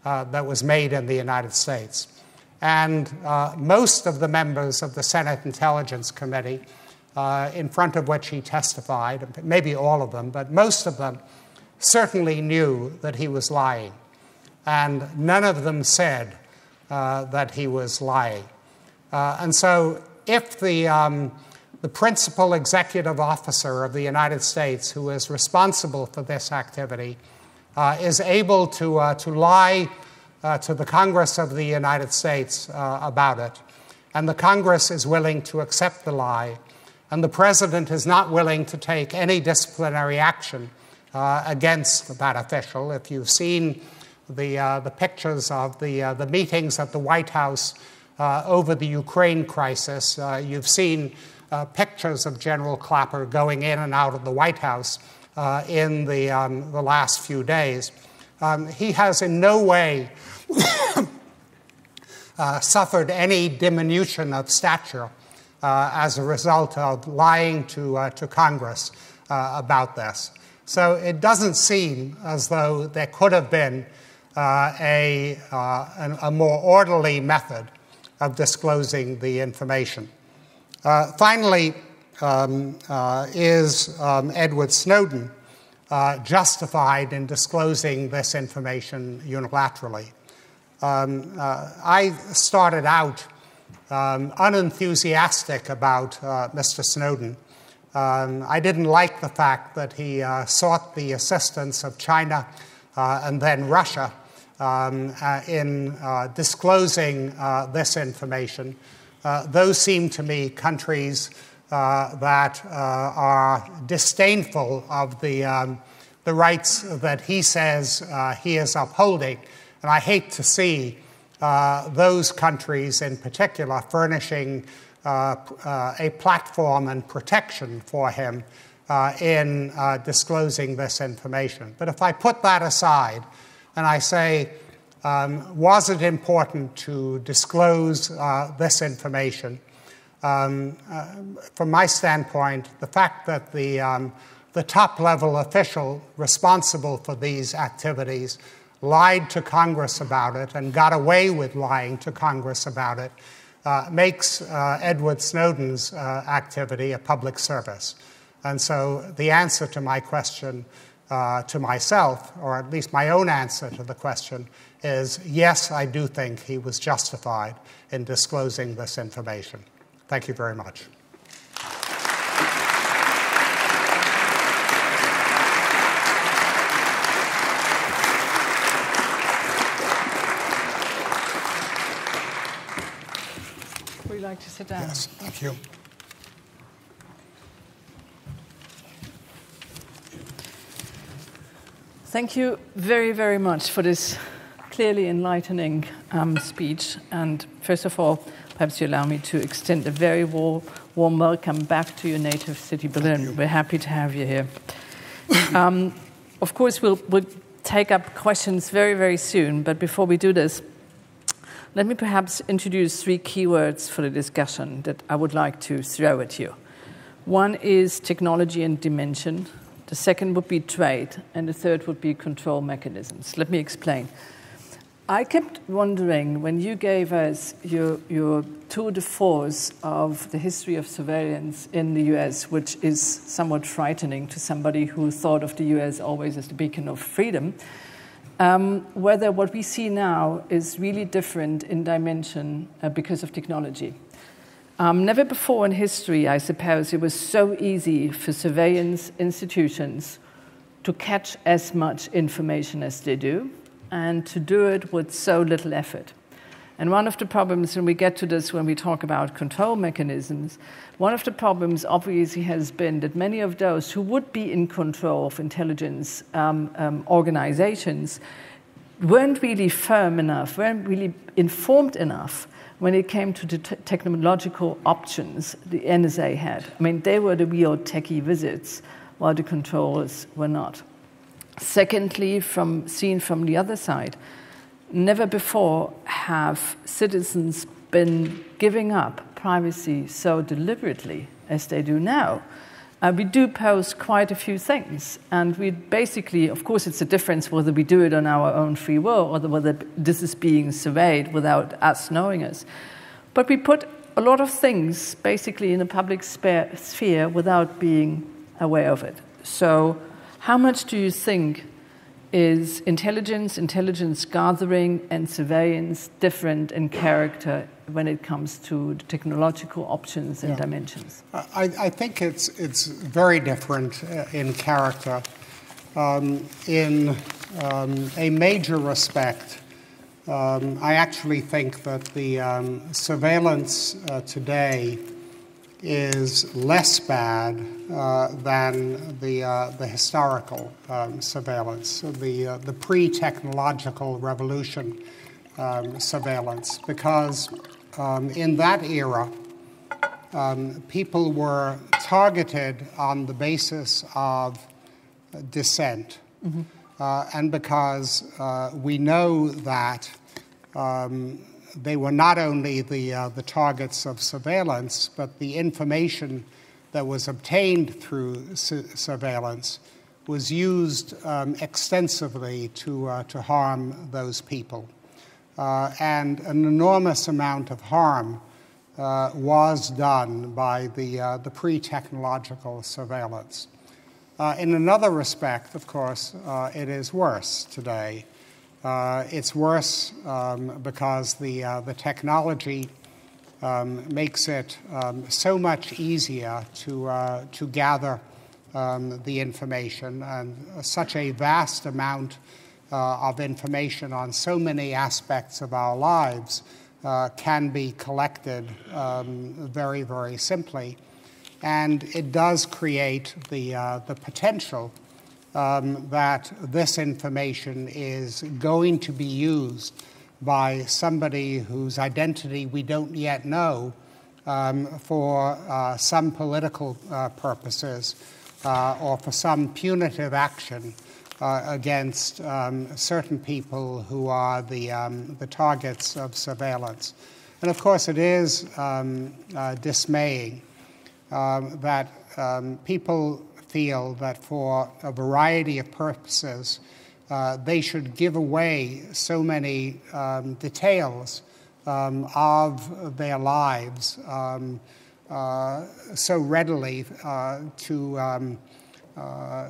uh, that was made in the United States. And uh, most of the members of the Senate Intelligence Committee, uh, in front of which he testified, maybe all of them, but most of them certainly knew that he was lying. And none of them said uh, that he was lying. Uh, and so if the, um, the principal executive officer of the United States, who is responsible for this activity, uh, is able to, uh, to lie uh, to the Congress of the United States uh, about it, and the Congress is willing to accept the lie, and the President is not willing to take any disciplinary action uh, against that official. If you've seen the, uh, the pictures of the, uh, the meetings at the White House uh, over the Ukraine crisis, uh, you've seen uh, pictures of General Clapper going in and out of the White House uh, in the, um, the last few days. Um, he has in no way uh, suffered any diminution of stature uh, as a result of lying to, uh, to Congress uh, about this. So it doesn't seem as though there could have been uh, a, uh, a more orderly method of disclosing the information. Uh, finally, um, uh, is um, Edward Snowden uh, justified in disclosing this information unilaterally? Um, uh, I started out um, unenthusiastic about uh, Mister Snowden. Um, I didn't like the fact that he uh, sought the assistance of China uh, and then Russia um, uh, in uh, disclosing uh, this information. Uh, those seem to me countries uh, that uh, are disdainful of the, um, the rights that he says uh, he is upholding. And I hate to see uh, those countries in particular furnishing uh, uh, a platform and protection for him uh, in uh, disclosing this information. But if I put that aside and I say, um, was it important to disclose uh, this information? Um, uh, from my standpoint, the fact that the, um, the top-level official responsible for these activities lied to Congress about it and got away with lying to Congress about it uh, makes uh, Edward Snowden's uh, activity a public service. And so the answer to my question uh, to myself, or at least my own answer to the question, is yes, I do think he was justified in disclosing this information. Thank you very much. Would you like to sit down? Yes, thank you. Thank you very, very much for this clearly enlightening um, speech. And first of all, perhaps you allow me to extend a very warm, warm welcome back to your native city, Berlin. We're happy to have you here. um, of course, we'll, we'll take up questions very, very soon. But before we do this, let me perhaps introduce three keywords for the discussion that I would like to throw at you. One is technology and dimension. The second would be trade. And the third would be control mechanisms. Let me explain. I kept wondering, when you gave us your, your tour de force of the history of surveillance in the U S, which is somewhat frightening to somebody who thought of the U S always as the beacon of freedom, um, whether what we see now is really different in dimension uh, because of technology. Um, never before in history, I suppose, it was so easy for surveillance institutions to catch as much information as they do, and to do it with so little effort. And one of the problems, and we get to this when we talk about control mechanisms, one of the problems obviously has been that many of those who would be in control of intelligence um, um, organizations weren't really firm enough, weren't really informed enough when it came to the t- technological options the N S A had. I mean, they were the real techie wizards, while the controllers were not. Secondly, from seen from the other side, never before have citizens been giving up privacy so deliberately as they do now. uh, we do post quite a few things. And we basically, of course, it's a difference whether we do it on our own free will or whether this is being surveyed without us knowing it. But we put a lot of things basically in the public sphere without being aware of it. So how much do you think is intelligence, intelligence gathering, and surveillance different in character when it comes to the technological options and yeah. dimensions? I, I think it's it's very different uh, in character. Um, in um, a major respect, um, I actually think that the um, surveillance uh, today is less bad uh, than the uh, the historical um, surveillance, the uh, the pre-technological revolution um, surveillance, because um, in that era, um, people were targeted on the basis of dissent, mm-hmm. uh, and because uh, we know that. Um, They were not only the uh, the targets of surveillance, but the information that was obtained through su- surveillance was used um, extensively to uh, to harm those people, uh, and an enormous amount of harm uh, was done by the uh, the pre-technological surveillance. Uh, in another respect, of course, uh, it is worse today. Uh, it's worse um, because the uh, the technology um, makes it um, so much easier to uh, to gather um, the information, and such a vast amount uh, of information on so many aspects of our lives uh, can be collected um, very, very simply, and it does create the uh, the potential. Um, that this information is going to be used by somebody whose identity we don't yet know um, for uh, some political uh, purposes uh, or for some punitive action uh, against um, certain people who are the, um, the targets of surveillance. And of course it is um, uh, dismaying um, that um, people feel that for a variety of purposes, uh, they should give away so many um, details um, of their lives um, uh, so readily uh, to um, uh,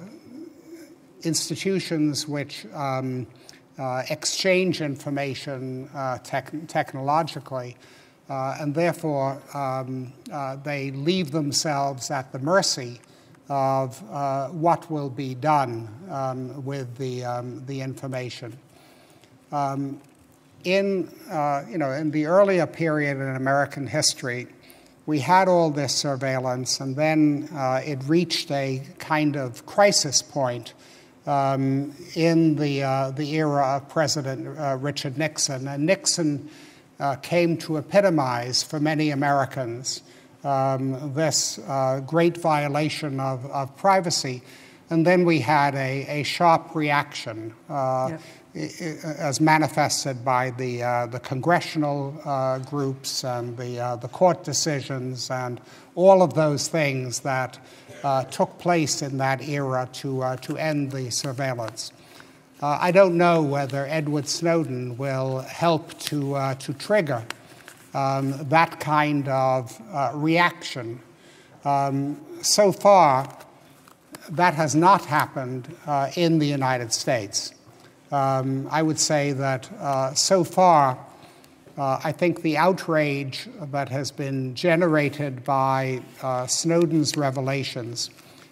institutions which um, uh, exchange information uh, tech- technologically, uh, and therefore um, uh, they leave themselves at the mercy of uh, what will be done um, with the um, the information. Um, in uh, you know in the earlier period in American history, we had all this surveillance, and then uh, it reached a kind of crisis point um, in the uh, the era of President uh, Richard Nixon, and Nixon uh, came to epitomize for many Americans Um, this uh, great violation of, of privacy. And then we had a, a sharp reaction uh, yep. i- as manifested by the, uh, the congressional uh, groups and the, uh, the court decisions and all of those things that uh, took place in that era to, uh, to end the surveillance. Uh, I don't know whether Edward Snowden will help to, uh, to trigger Um, that kind of uh, reaction. Um, so far, that has not happened uh, in the United States. Um, I would say that uh, so far, uh, I think the outrage that has been generated by uh, Snowden's revelations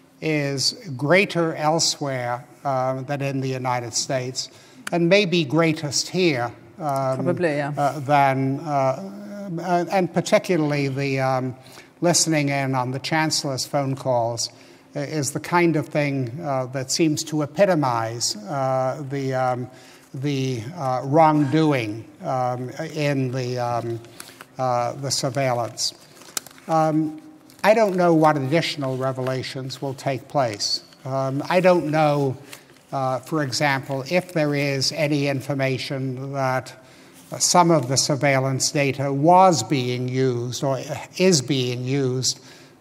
is greater elsewhere uh, than in the United States, and maybe greatest here um, Probably, yeah. uh, than uh, Uh, and particularly the um, listening in on the Chancellor's phone calls is the kind of thing uh, that seems to epitomize uh, the um, the uh, wrongdoing um, in the um, uh, the surveillance. Um, I don't know what additional revelations will take place. Um, I don't know, uh, for example, if there is any information that some of the surveillance data was being used or is being used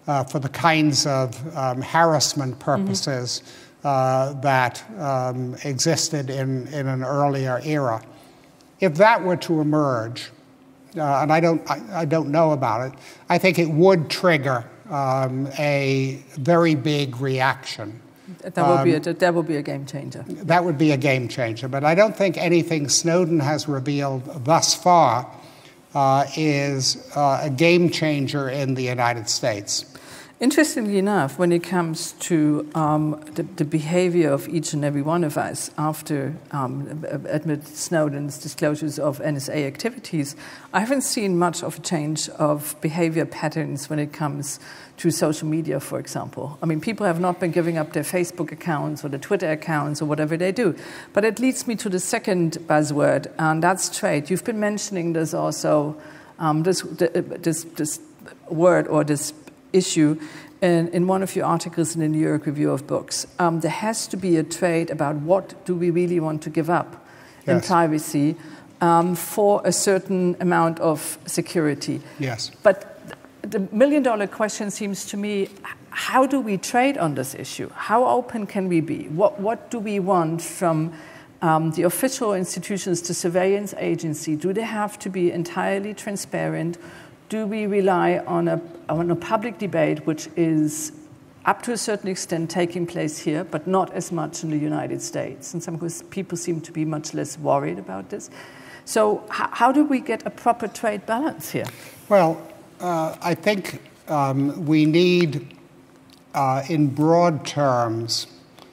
uh, for the kinds of um, harassment purposes mm-hmm. uh, that um, existed in, in an earlier era. If that were to emerge, uh, and I don't, I, I don't know about it, I think it would trigger um, a very big reaction. That would, um, be a, that would be a game changer. That would be a game changer. But I don't think anything Snowden has revealed thus far uh, is uh, a game changer in the United States. Interestingly enough, when it comes to um, the, the behavior of each and every one of us after um, Edward Snowden's disclosures of N S A activities, I haven't seen much of a change of behavior patterns when it comes to social media, for example. I mean, people have not been giving up their Facebook accounts or their Twitter accounts or whatever they do. But it leads me to the second buzzword, and that's trade. You've been mentioning this also, um, this, this, this word or this issue in, in one of your articles in the New York Review of Books. Um, there has to be a trade about what do we really want to give up yes. in privacy um, for a certain amount of security. Yes. But the million-dollar question seems to me, how do we trade on this issue? How open can we be? What, what do we want from um, the official institutions, the surveillance agency? Do they have to be entirely transparent? Do we rely on a, on a public debate, which is up to a certain extent taking place here, but not as much in the United States? And some people seem to be much less worried about this. So h- how do we get a proper trade balance here? Well, uh, I think um, we need, uh, in broad terms,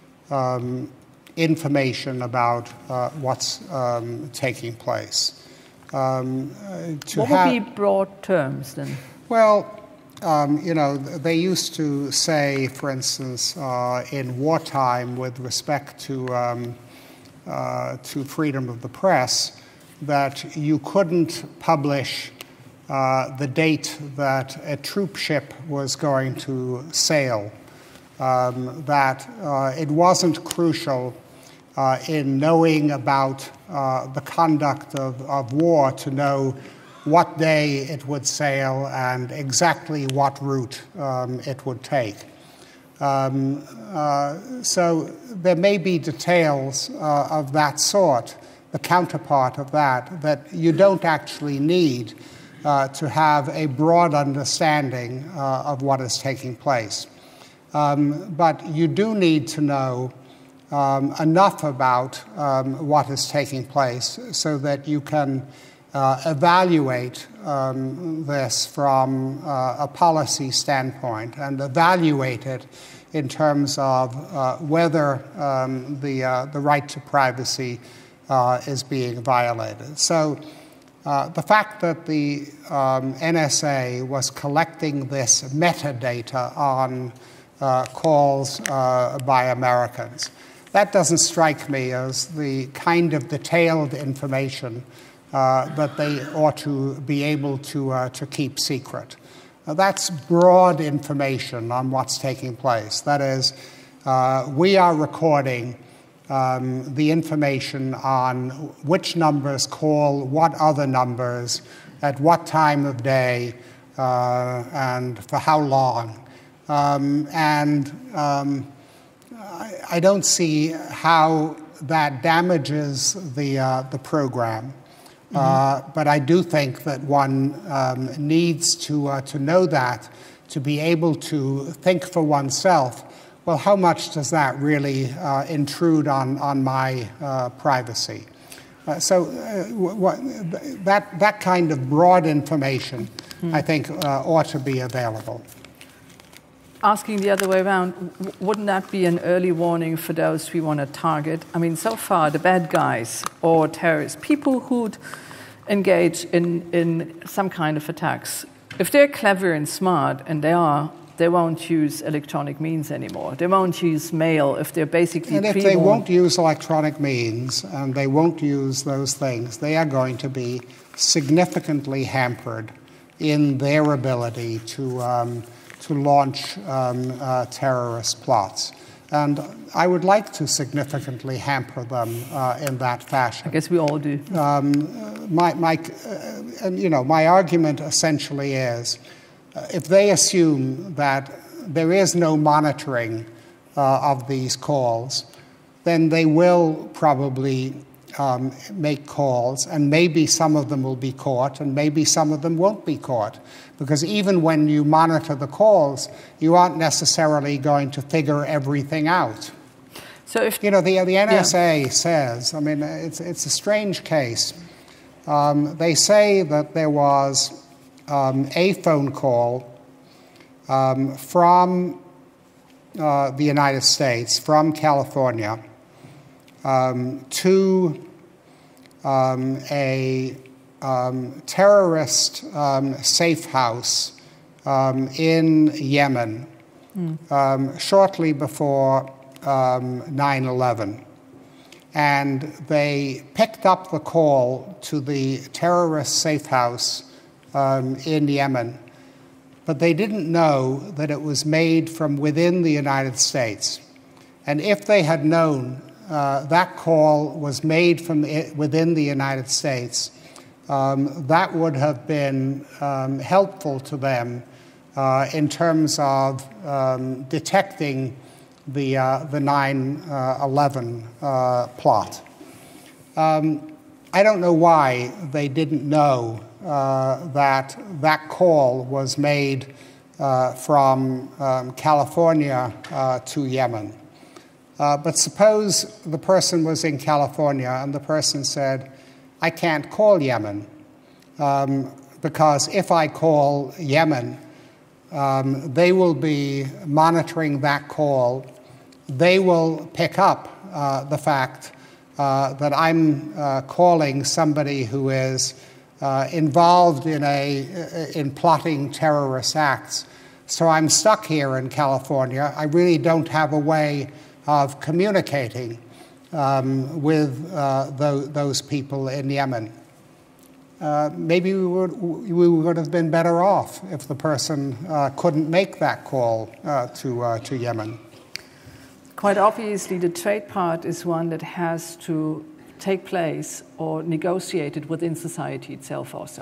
um, information about uh, what's um, taking place. Um, to what would be broad terms, then? Well, um, you know, they used to say, for instance, uh, in wartime with respect to, um, uh, to freedom of the press, that you couldn't publish uh, the date that a troop ship was going to sail, um, that uh, it wasn't crucial Uh, in knowing about uh, the conduct of, of war to know what day it would sail and exactly what route um, it would take. Um, uh, so there may be details uh, of that sort, the counterpart of that, that you don't actually need uh, to have a broad understanding uh, of what is taking place. Um, but you do need to know Um, enough about um, what is taking place so that you can uh, evaluate um, this from uh, a policy standpoint and evaluate it in terms of uh, whether um, the, uh, the right to privacy uh, is being violated. So uh, the fact that the um, N S A was collecting this metadata on uh, calls uh, by Americans, that doesn't strike me as the kind of detailed information uh, that they ought to be able to, uh, to keep secret. Uh, that's broad information on what's taking place. That is, uh, we are recording um, the information on which numbers call what other numbers, at what time of day, uh, and for how long. Um, and um, I don't see how that damages the uh, the program, mm-hmm. uh, but I do think that one um, needs to uh, to know that, to be able to think for oneself. Well, how much does that really uh, intrude on on my uh, privacy? Uh, so uh, what, that that kind of broad information, mm-hmm. I think, uh, ought to be available. Asking the other way around, wouldn't that be an early warning for those we want to target? I mean, so far, the bad guys or terrorists, people who'd engage in, in some kind of attacks, if they're clever and smart, and they are, they won't use electronic means anymore. They won't use mail if they're basically And if pre-warned. they won't use electronic means and they won't use those things, they are going to be significantly hampered in their ability to um, to launch um, uh, terrorist plots. And I would like to significantly hamper them uh, in that fashion. I guess we all do. Um, my, my, uh, and, you know, my argument essentially is if they assume that there is no monitoring uh, of these calls, then they will probably um, make calls, and maybe some of them will be caught, and maybe some of them won't be caught. Because even when you monitor the calls, you aren't necessarily going to figure everything out. So if, you know, the, the N S A yeah. says, I mean, it's, it's a strange case. Um, they say that there was um, a phone call um, from uh, the United States, from California, um, to um, a um, terrorist um, safe house um, in Yemen mm. um, shortly before um, nine eleven. And they picked up the call to the terrorist safe house um, in Yemen, but they didn't know that it was made from within the United States. And if they had known uh, that call was made from it, within the United States, um, that would have been um, helpful to them uh, in terms of um, detecting the uh, the nine eleven uh, plot. Um, I don't know why they didn't know uh, that that call was made uh, from um, California uh, to Yemen. Uh, but suppose the person was in California and the person said, I can't call Yemen um, because if I call Yemen, um, they will be monitoring that call. They will pick up uh, the fact uh, that I'm uh, calling somebody who is uh, involved in a in plotting terrorist acts. So I'm stuck here in California. I really don't have a way of communicating um, with uh, those, those people in Yemen. Uh, maybe we would we would have been better off if the person uh, couldn't make that call uh, to uh, to Yemen. Quite obviously, the trade part is one that has to take place or negotiated within society itself also.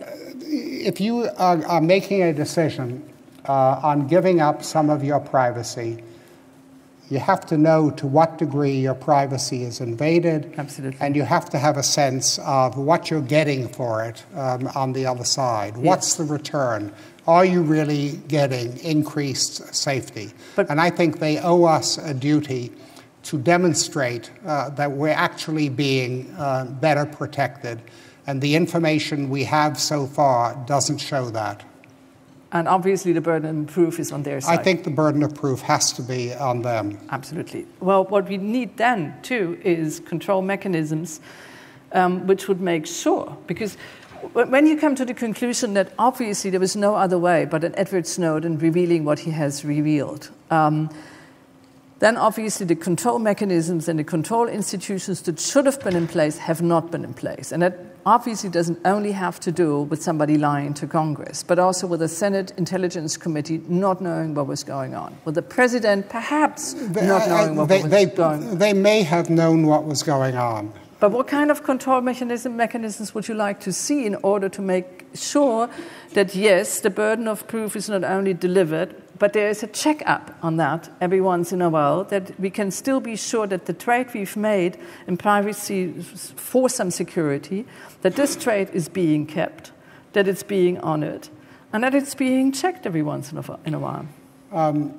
If you are, are making a decision uh, on giving up some of your privacy, you have to know to what degree your privacy is invaded. Absolutely. And you have to have a sense of what you're getting for it um, on the other side. Yes. What's the return? Are you really getting increased safety? But, and I think they owe us a duty to demonstrate uh, that we're actually being uh, better protected. And the information we have so far doesn't show that. And obviously the burden of proof is on their side. I think the burden of proof has to be on them. Absolutely. Well, what we need then, too, is control mechanisms um, which would make sure, because when you come to the conclusion that obviously there was no other way but an Edward Snowden revealing what he has revealed, um, then obviously the control mechanisms and the control institutions that should have been in place have not been in place. And that obviously doesn't only have to do with somebody lying to Congress, but also with the Senate Intelligence Committee not knowing what was going on, with the president perhaps they, not knowing what they, was they, going on. They may have known what was going on. But what kind of control mechanism, mechanisms would you like to see in order to make sure that, yes, the burden of proof is not only delivered, but there is a check-up on that every once in a while, that we can still be sure that the trade we've made in privacy for some security, that this trade is being kept, that it's being honored, and that it's being checked every once in a, in a while? Um,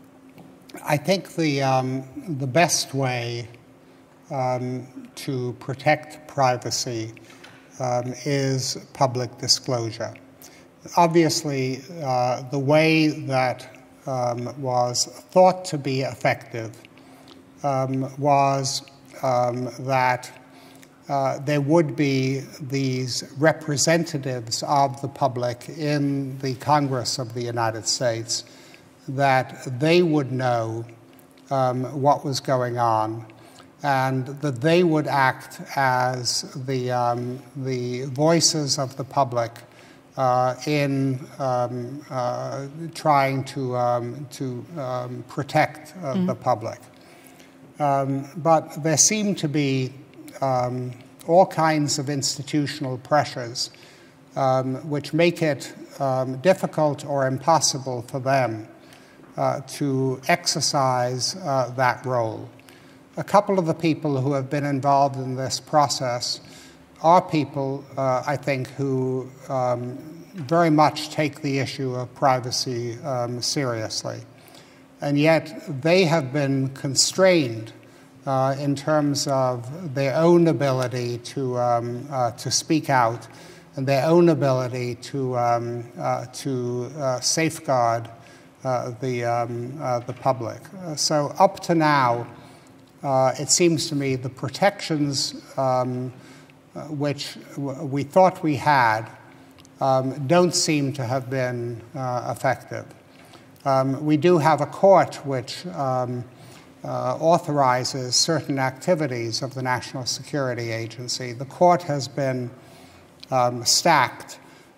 I think the, um, the best way Um, to protect privacy um, is public disclosure. Obviously, uh, the way that um, was thought to be effective um, was um, that uh, there would be these representatives of the public in the Congress of the United States, that they would know um, what was going on, and that they would act as the, um, the voices of the public uh, in um, uh, trying to, um, to um, protect uh, mm-hmm. the public. Um, but there seem to be um, all kinds of institutional pressures um, which make it um, difficult or impossible for them uh, to exercise uh, that role. A couple of the people who have been involved in this process are people, uh, I think, who um, very much take the issue of privacy um, seriously. And yet they have been constrained uh, in terms of their own ability to, um, uh, to speak out and their own ability to, um, uh, to uh, safeguard uh, the, um, uh, the public. Uh, so up to now, Uh, it seems to me the protections um, uh, which w we thought we had um, don't seem to have been uh, effective. Um, we do have a court which um, uh, authorizes certain activities of the National Security Agency. The court has been um, stacked.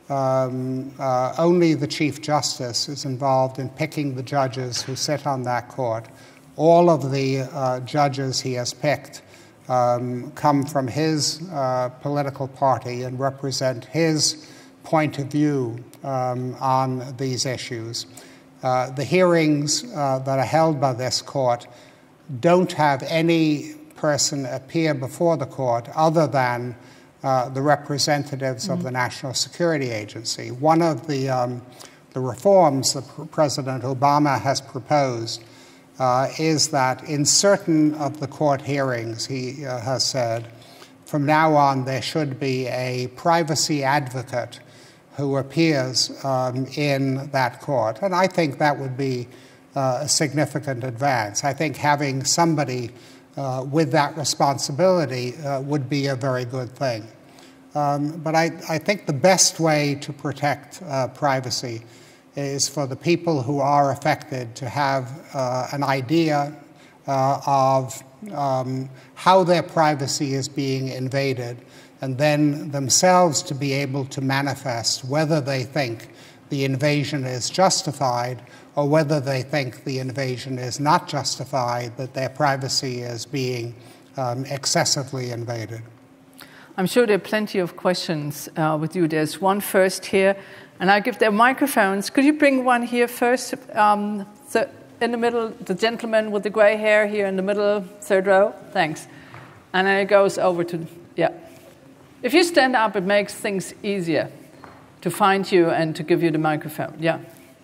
Um, uh, only the Chief Justice is involved in picking the judges who sit on that court. All of the uh, judges he has picked um, come from his uh, political party and represent his point of view um, on these issues. Uh, the hearings uh, that are held by this court don't have any person appear before the court other than uh, the representatives mm-hmm. of the National Security Agency. One of the, um, the reforms that President Obama has proposed Uh, is that in certain of the court hearings, he uh, has said, from now on there should be a privacy advocate who appears um, in that court. And I think that would be uh, a significant advance. I think having somebody uh, with that responsibility uh, would be a very good thing. Um, but I, I think the best way to protect uh, privacy is for the people who are affected to have uh, an idea uh, of um, how their privacy is being invaded, and then themselves to be able to manifest whether they think the invasion is justified or whether they think the invasion is not justified, that their privacy is being um, excessively invaded. I'm sure there are plenty of questions uh, with you. There's one first here. And I give them microphones. Could you bring one here first? Um, so in the middle, the gentleman with the gray hair here in the middle, third row. Thanks. And then it goes over to, yeah. If you stand up, it makes things easier to find you and to give you the microphone. Yeah.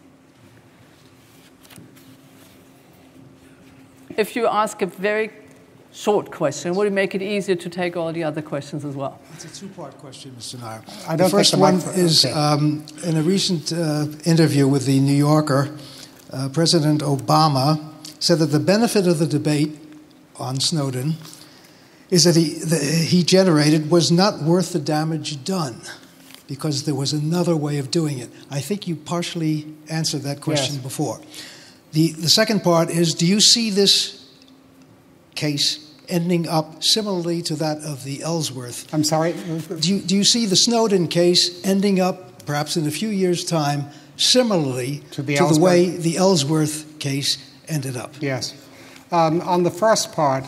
If you ask a very short question, would it make it easier to take all the other questions as well? It's a two-part question, Mister Neier. I don't the first think the one is, okay. um, in a recent uh, interview with the New Yorker, uh, President Obama said that the benefit of the debate on Snowden is that he, the, he generated was not worth the damage done because there was another way of doing it. I think you partially answered that question yes. before. The, the second part is, do you see this case ending up similarly to that of the Ellsworth? I'm sorry? Do you, do you see the Snowden case ending up, perhaps in a few years' time, similarly to the, to the way the Ellsworth case ended up? Yes. Um, on the first part,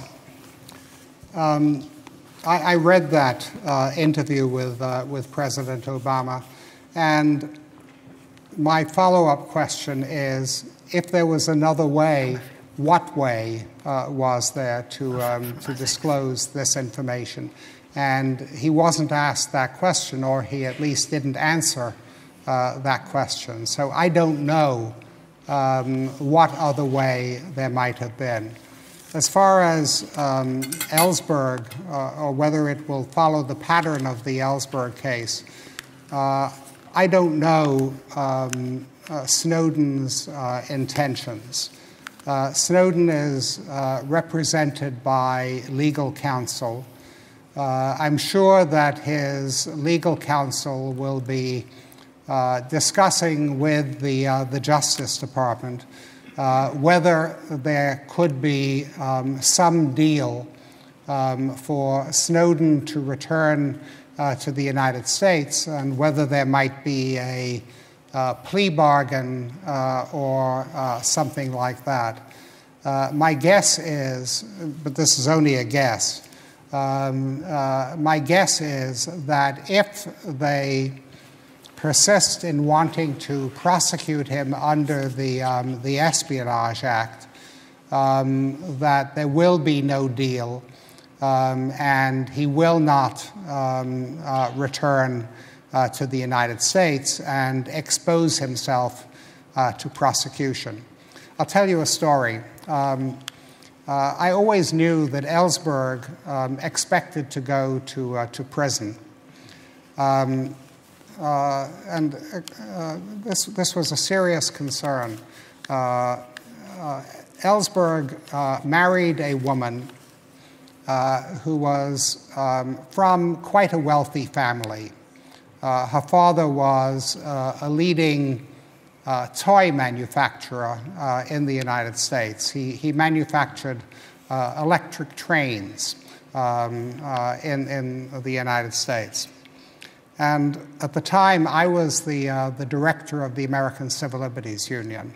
um, I, I read that uh, interview with, uh, with President Obama, and my follow-up question is, if there was another way, what way uh, was there to, um, to disclose this information? And he wasn't asked that question, or he at least didn't answer uh, that question. So I don't know um, what other way there might have been. As far as um, Ellsberg, uh, or whether it will follow the pattern of the Ellsberg case, uh, I don't know um, uh, Snowden's uh, intentions. Uh, Snowden is uh, represented by legal counsel. Uh, I'm sure that his legal counsel will be uh, discussing with the, uh, the Justice Department uh, whether there could be um, some deal um, for Snowden to return uh, to the United States, and whether there might be a Uh, plea bargain uh, or uh, something like that. Uh, my guess is, but this is only a guess, um, uh, my guess is that if they persist in wanting to prosecute him under the, um, the Espionage Act, um, that there will be no deal, um, and he will not um, uh, return uh, to the United States and expose himself uh, to prosecution. I'll tell you a story. Um, uh, I always knew that Ellsberg um, expected to go to, uh, to prison. Um, Uh, and uh, this, this was a serious concern. Uh, uh, Ellsberg uh, married a woman uh, who was um, from quite a wealthy family. Uh, her father was uh, a leading uh, toy manufacturer uh, in the United States. He, he manufactured uh, electric trains um, uh, in, in the United States. And at the time, I was the, uh, the director of the American Civil Liberties Union.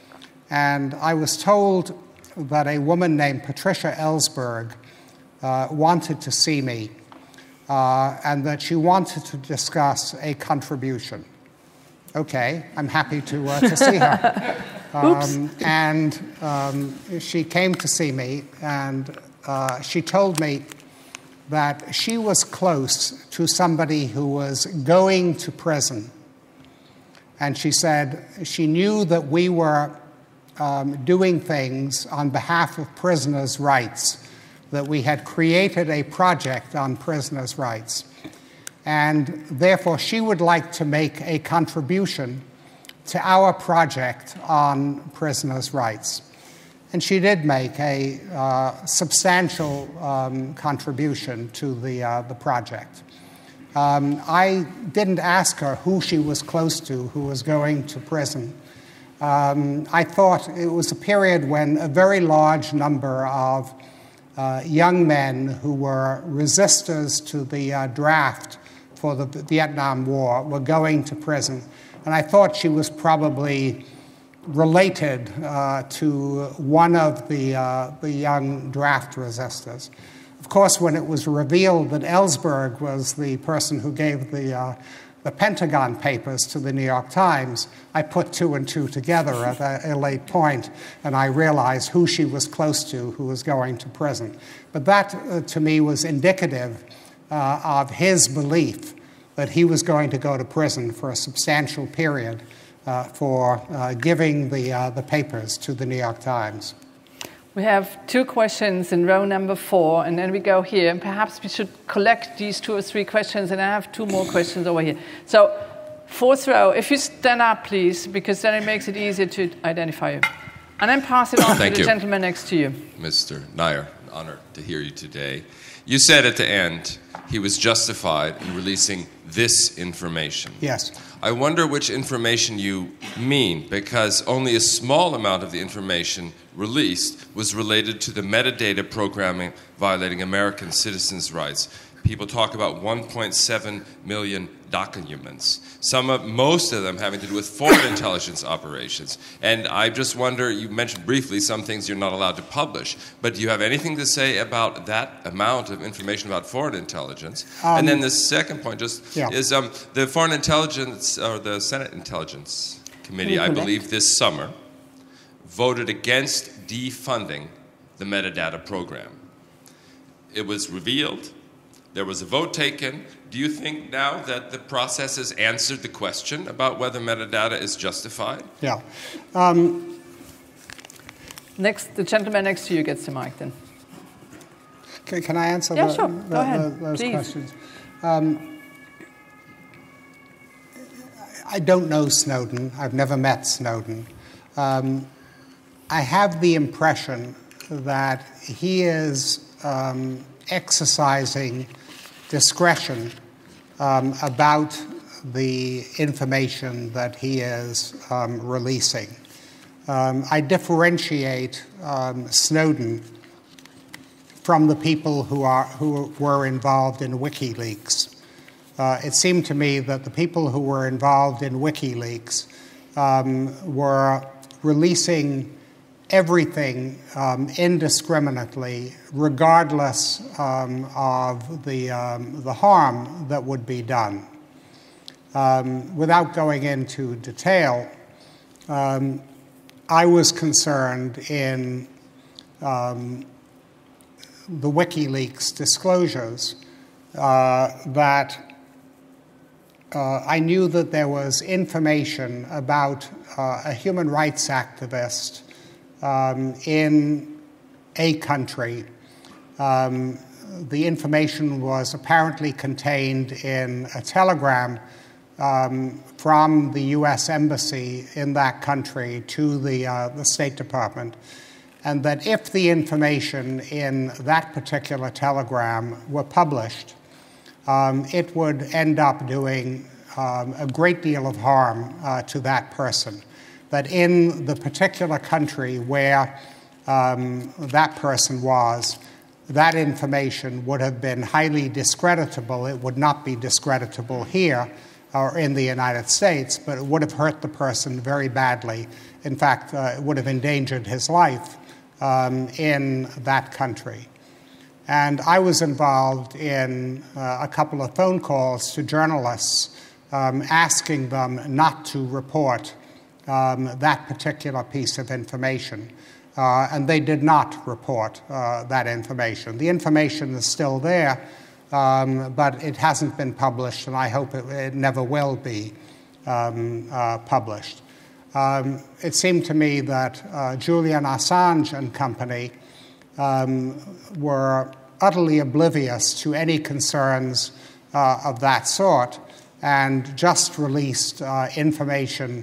And I was told that a woman named Patricia Ellsberg uh, wanted to see me, uh, and that she wanted to discuss a contribution. Okay, I'm happy to, uh, to see her. um, and um, she came to see me, and uh, she told me that she was close to somebody who was going to prison. And she said she knew that we were um, doing things on behalf of prisoners' rights, that we had created a project on prisoners' rights. And therefore, she would like to make a contribution to our project on prisoners' rights. And she did make a uh, substantial um, contribution to the, uh, the project. Um, I didn't ask her who she was close to, who was going to prison. Um, I thought it was a period when a very large number of uh, young men who were resistors to the uh, draft for the Vietnam War were going to prison. And I thought she was probably related uh, to one of the, uh, the young draft resistors. Of course, when it was revealed that Ellsberg was the person who gave the, uh, the Pentagon Papers to the New York Times, I put two and two together at a, a late point, and I realized who she was close to, who was going to prison. But that, uh, to me, was indicative uh, of his belief that he was going to go to prison for a substantial period Uh, for uh, giving the, uh, the papers to the New York Times. We have two questions in row number four, and then we go here. And perhaps we should collect these two or three questions, and I have two more questions over here. So, fourth row, if you stand up, please, because then it makes it easier to identify you. And then pass it on to the you. gentleman next to you. Mister Neier, an honor to hear you today. You said at the end he was justified in releasing this information. Yes. I wonder which information you mean, because only a small amount of the information released was related to the metadata programming violating American citizens' rights. People talk about one point seven million documents, some of, most of them having to do with foreign intelligence operations. And I just wonder, you mentioned briefly some things you're not allowed to publish, but do you have anything to say about that amount of information about foreign intelligence? Um, and then the second point just yeah. is um, the Foreign Intelligence, or the Senate Intelligence Committee, I believe this summer, voted against defunding the metadata program. It was revealed. There was a vote taken. Do you think now that the process has answered the question about whether metadata is justified? Yeah. Um, next, the gentleman next to you gets the mic then. Can, can I answer yeah, the, sure. the, Go ahead. the, those Please. questions? Um, I don't know Snowden. I've never met Snowden. Um, I have the impression that he is um, exercising discretion um, about the information that he is um, releasing. Um, I differentiate um, Snowden from the people who are who were involved in WikiLeaks. Uh, it seemed to me that the people who were involved in WikiLeaks um, were releasing everything um, indiscriminately, regardless um, of the, um, the harm that would be done. Um, without going into detail, um, I was concerned in um, the WikiLeaks disclosures uh, that uh, I knew that there was information about uh, a human rights activist um, in a country. Um, the information was apparently contained in a telegram um, from the U S Embassy in that country to the, uh, the State Department, and that if the information in that particular telegram were published, um, it would end up doing um, a great deal of harm uh, to that person. That in the particular country where um, that person was, that information would have been highly discreditable. It would not be discreditable here or in the United States, but it would have hurt the person very badly. In fact, uh, it would have endangered his life um, in that country. And I was involved in uh, a couple of phone calls to journalists um, asking them not to report um, that particular piece of information. Uh, and they did not report uh, that information. The information is still there, um, but it hasn't been published, and I hope it, it never will be um, uh, published. Um, it seemed to me that uh, Julian Assange and company um, were utterly oblivious to any concerns uh, of that sort and just released uh, information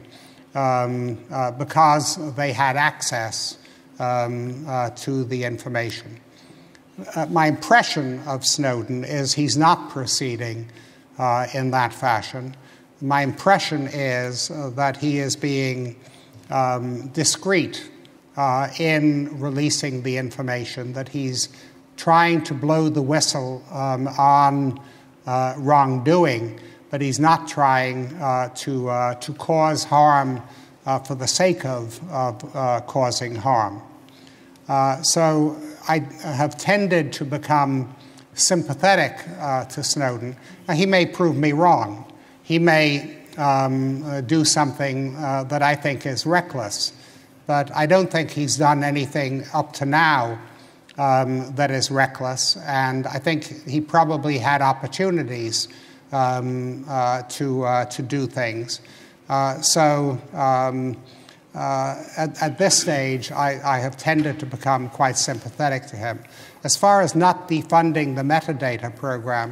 um, uh, because they had access um, uh, to the information. Uh, my impression of Snowden is he's not proceeding uh, in that fashion. My impression is uh, that he is being um, discreet uh, in releasing the information, that he's trying to blow the whistle um, on uh, wrongdoing, but he's not trying uh, to, uh, to cause harm uh, for the sake of, of uh, causing harm. Uh, so I have tended to become sympathetic uh, to Snowden. Now, he may prove me wrong. He may um, uh, do something uh, that I think is reckless, but I don't think he's done anything up to now um, that is reckless, and I think he probably had opportunities um, uh, to, uh, to do things. Uh, so um, Uh, at, at this stage, I, I have tended to become quite sympathetic to him. As far as not defunding the metadata program,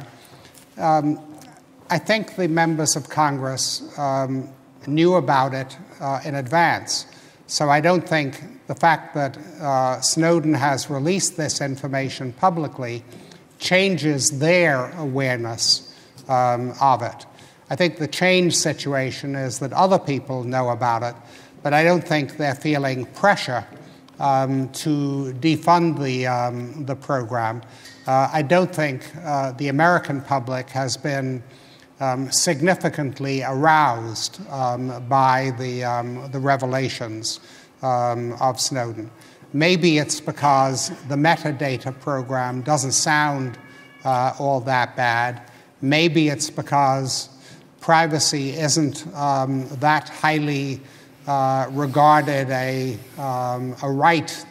um, I think the members of Congress um, knew about it uh, in advance. So I don't think the fact that uh, Snowden has released this information publicly changes their awareness um, of it. I think the change situation is that other people know about it, but I don't think they're feeling pressure um, to defund the, um, the program. Uh, I don't think uh, the American public has been um, significantly aroused um, by the, um, the revelations um, of Snowden. Maybe it's because the metadata program doesn't sound uh, all that bad. Maybe it's because privacy isn't um, that highly Uh, regarded a, um, a right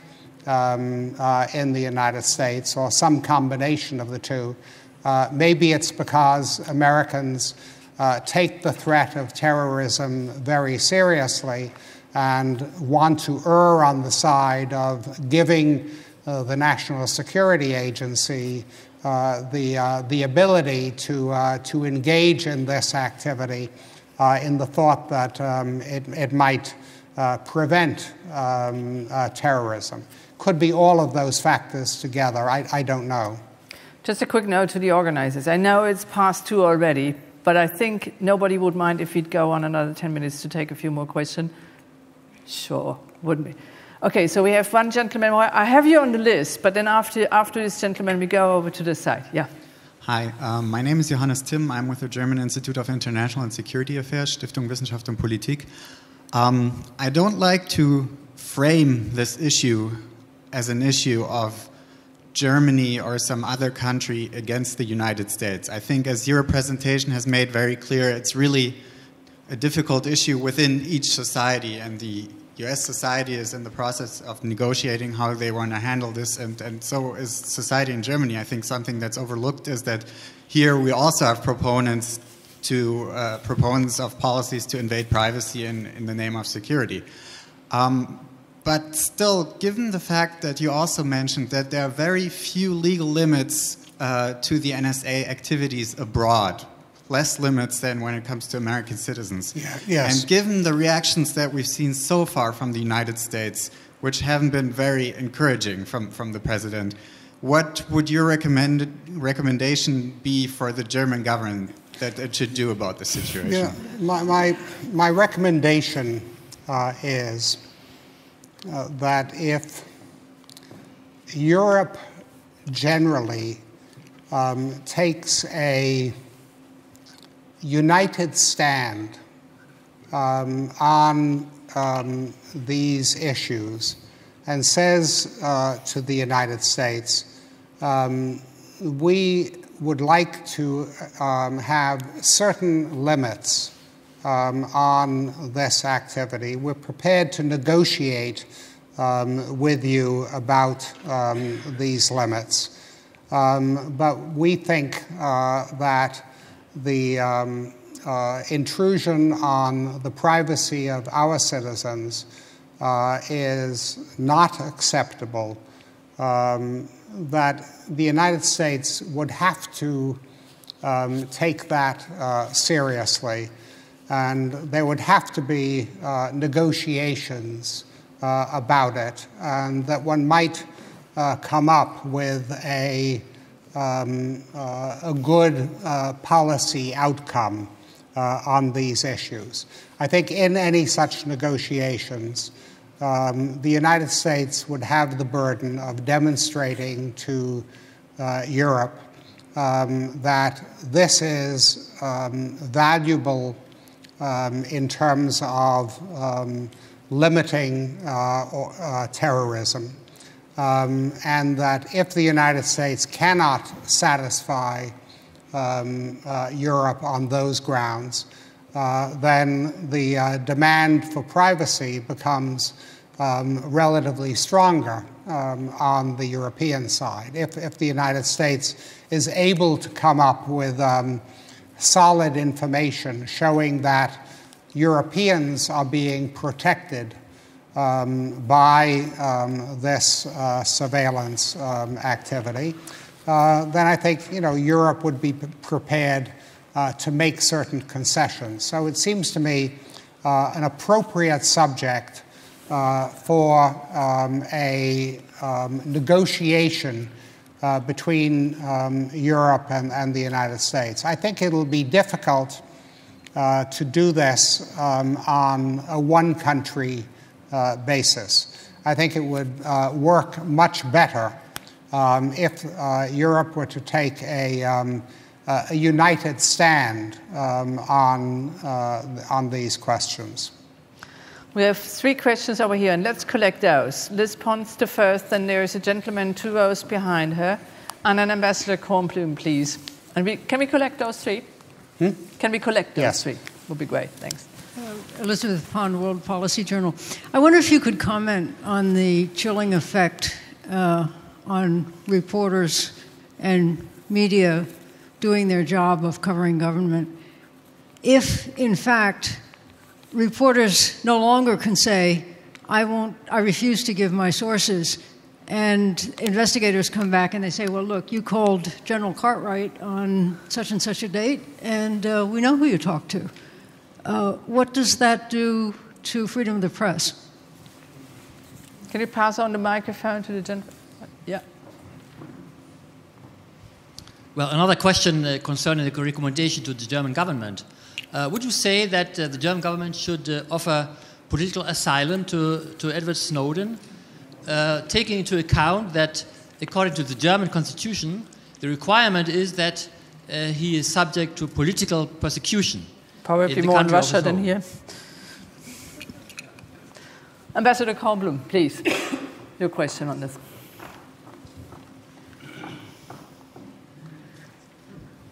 um, uh, in the United States, or some combination of the two. Uh, maybe it's because Americans uh, take the threat of terrorism very seriously and want to err on the side of giving uh, the National Security Agency uh, the, uh, the ability to, uh, to engage in this activity Uh, in the thought that um, it, it might uh, prevent um, uh, terrorism. Could be all of those factors together. I, I don't know. Just a quick note to the organizers. I know it's past two already, but I think nobody would mind if we'd go on another ten minutes to take a few more questions. Sure, wouldn't we? Okay, so we have one gentleman more. I have you on the list, but then after, after this gentleman, we go over to the side. Yeah. Hi, um, my name is Johannes Timm. I'm with the German Institute of International and Security Affairs, Stiftung Wissenschaft und Politik. Um, I don't like to frame this issue as an issue of Germany or some other country against the United States. I think, as your presentation has made very clear, it's really a difficult issue within each society, and the U S society is in the process of negotiating how they want to handle this, and, and so is society in Germany. I think something that's overlooked is that here we also have proponents to uh, proponents of policies to invade privacy in, in the name of security. Um, but still, given the fact that you also mentioned that there are very few legal limits uh, to the N S A activities abroad, less limits than when it comes to American citizens. Yeah, yes. And given the reactions that we've seen so far from the United States, which haven't been very encouraging from, from the president, what would your recommend, recommendation be for the German government that it should do about the situation? Yeah, my, my, my recommendation uh, is uh, that if Europe generally um, takes a united stand um, on um, these issues and says uh, to the United States, um, we would like to um, have certain limits um, on this activity. We're prepared to negotiate um, with you about um, these limits. Um, but we think uh, that the um, uh, intrusion on the privacy of our citizens uh, is not acceptable, um, that the United States would have to um, take that uh, seriously, and there would have to be uh, negotiations uh, about it, and that one might uh, come up with a Um, uh, a good uh, policy outcome uh, on these issues. I think in any such negotiations, um, the United States would have the burden of demonstrating to uh, Europe um, that this is um, valuable um, in terms of um, limiting uh, or, uh, terrorism. Um, and that if the United States cannot satisfy um, uh, Europe on those grounds, uh, then the uh, demand for privacy becomes um, relatively stronger um, on the European side. If, if the United States is able to come up with um, solid information showing that Europeans are being protected Um, by um, this uh, surveillance um, activity, uh, then I think you know Europe would be p- prepared uh, to make certain concessions. So it seems to me uh, an appropriate subject uh, for um, a um, negotiation uh, between um, Europe and, and the United States. I think it'll be difficult uh, to do this um, on a one-country Uh, basis. I think it would uh, work much better um, if uh, Europe were to take a, um, uh, a united stand um, on, uh, on these questions. We have three questions over here, and let's collect those. Liz Pons the first, then there is a gentleman two rows behind her, and an Ambassador Kornblum, please. And we, can we collect those three? Hmm? Can we collect those yes. three? Would be great, thanks. Uh, Elizabeth Pond, World Policy Journal. I wonder if you could comment on the chilling effect uh, on reporters and media doing their job of covering government. If, in fact, reporters no longer can say, I won't, I refuse to give my sources, and investigators come back and they say, well, look, you called General Cartwright on such and such a date, and uh, we know who you talked to. Uh, what does that do to freedom of the press? Can you pass on the microphone to the gentleman? Yeah. Well, another question uh, concerning the recommendation to the German government. Uh, would you say that uh, the German government should uh, offer political asylum to, to Edward Snowden, uh, taking into account that, according to the German constitution, the requirement is that uh, he is subject to political persecution? Probably more in Russia than here. Ambassador Kornblum, please, your question on this.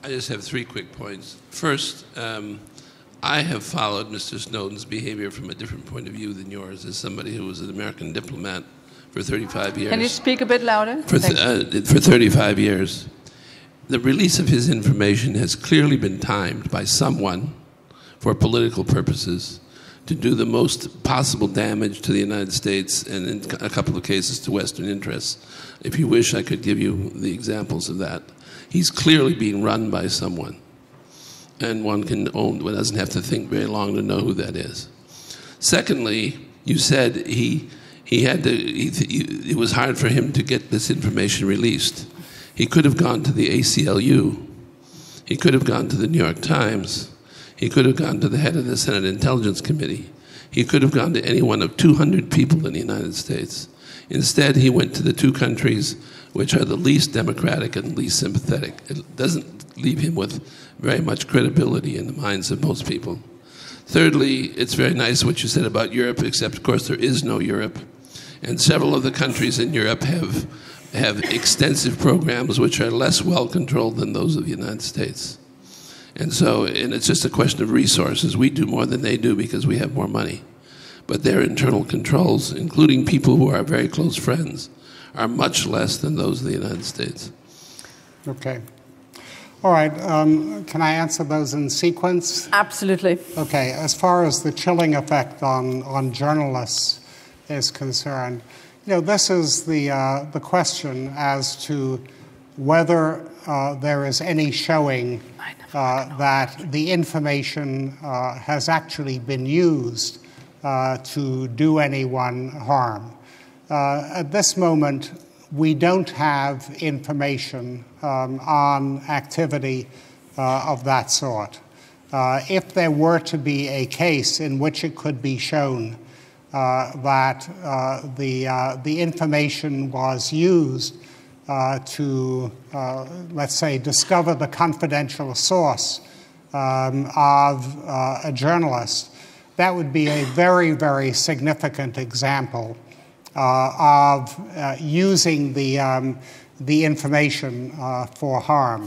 I just have three quick points. First, um, I have followed Mister Snowden's behavior from a different point of view than yours, as somebody who was an American diplomat for thirty-five years. Can you speak a bit louder? For, th uh, for thirty-five years. The release of his information has clearly been timed by someone for political purposes to do the most possible damage to the United States and in a couple of cases to Western interests. If you wish, I could give you the examples of that. He's clearly being run by someone. And one can own, one doesn't have to think very long to know who that is. Secondly, you said he, he had to, he, it was hard for him to get this information released. He could have gone to the A C L U. He could have gone to the New York Times. He could have gone to the head of the Senate Intelligence Committee. He could have gone to any one of two hundred people in the United States. Instead, he went to the two countries which are the least democratic and least sympathetic. It doesn't leave him with very much credibility in the minds of most people. Thirdly, it's very nice what you said about Europe, except, of course, there is no Europe. And several of the countries in Europe have, have extensive programs which are less well-controlled than those of the United States. And so, and it's just a question of resources. We do more than they do because we have more money. But their internal controls, including people who are very close friends, are much less than those of the United States. Okay. All right. Um, can I answer those in sequence? Absolutely. Okay. As far as the chilling effect on, on journalists is concerned, you know, this is the, uh, the question as to whether uh, there is any showing uh, that the information uh, has actually been used uh, to do anyone harm. Uh, at this moment, we don't have information um, on activity uh, of that sort. Uh, if there were to be a case in which it could be shown uh, that uh, the, uh, the information was used uh, to, uh, let's say, discover the confidential source um, of uh, a journalist, that would be a very, very significant example Uh, of uh, using the, um, the information uh, for harm.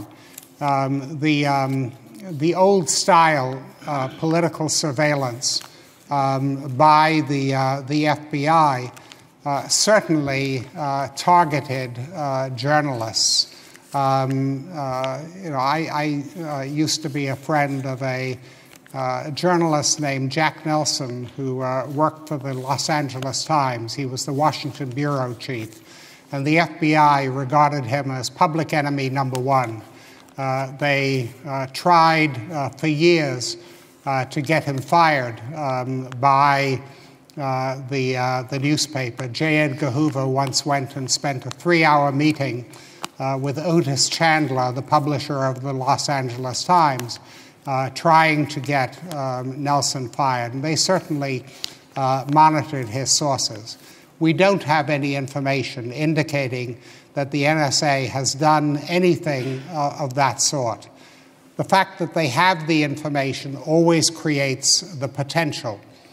Um, the, um, the old style uh, political surveillance um, by the, uh, the F B I uh, certainly uh, targeted uh, journalists. Um, uh, you know, I, I uh, used to be a friend of a Uh, a journalist named Jack Nelson who uh, worked for the Los Angeles Times. He was the Washington bureau chief. And the F B I regarded him as public enemy number one. Uh, they uh, tried uh, for years uh, to get him fired um, by uh, the, uh, the newspaper. J. Edgar Hoover once went and spent a three-hour meeting uh, with Otis Chandler, the publisher of the Los Angeles Times, Uh, trying to get um, Nelson fired. And they certainly uh, monitored his sources. We don't have any information indicating that the N S A has done anything uh, of that sort. The fact that they have the information always creates the potential.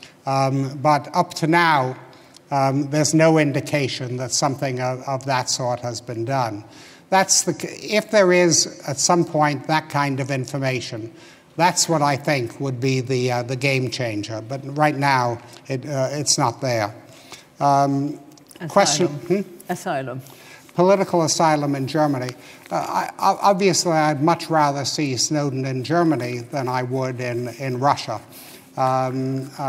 Um, but up to now, um, there's no indication that something of, of that sort has been done. That's the, if there is, at some point, that kind of information, that's what I think would be the uh, the game changer. But right now, it, uh, it's not there. Um, asylum. Question: hmm? Asylum. Political asylum in Germany. Uh, I, obviously, I'd much rather see Snowden in Germany than I would in in Russia. Um, uh,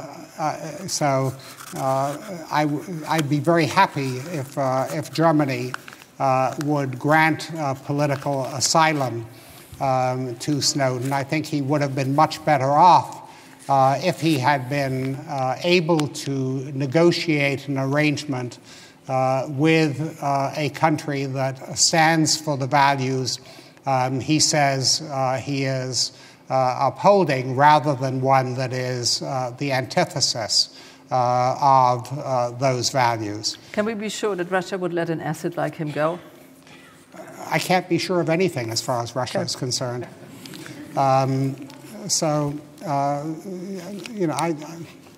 uh, so uh, I w I'd be very happy if uh, if Germany uh, would grant uh, political asylum Um, to Snowden. I think he would have been much better off uh, if he had been uh, able to negotiate an arrangement uh, with uh, a country that stands for the values um, he says uh, he is uh, upholding, rather than one that is uh, the antithesis uh, of uh, those values. Can we be sure that Russia would let an asset like him go? I can't be sure of anything as far as Russia is concerned. Um, so, uh, you know, I,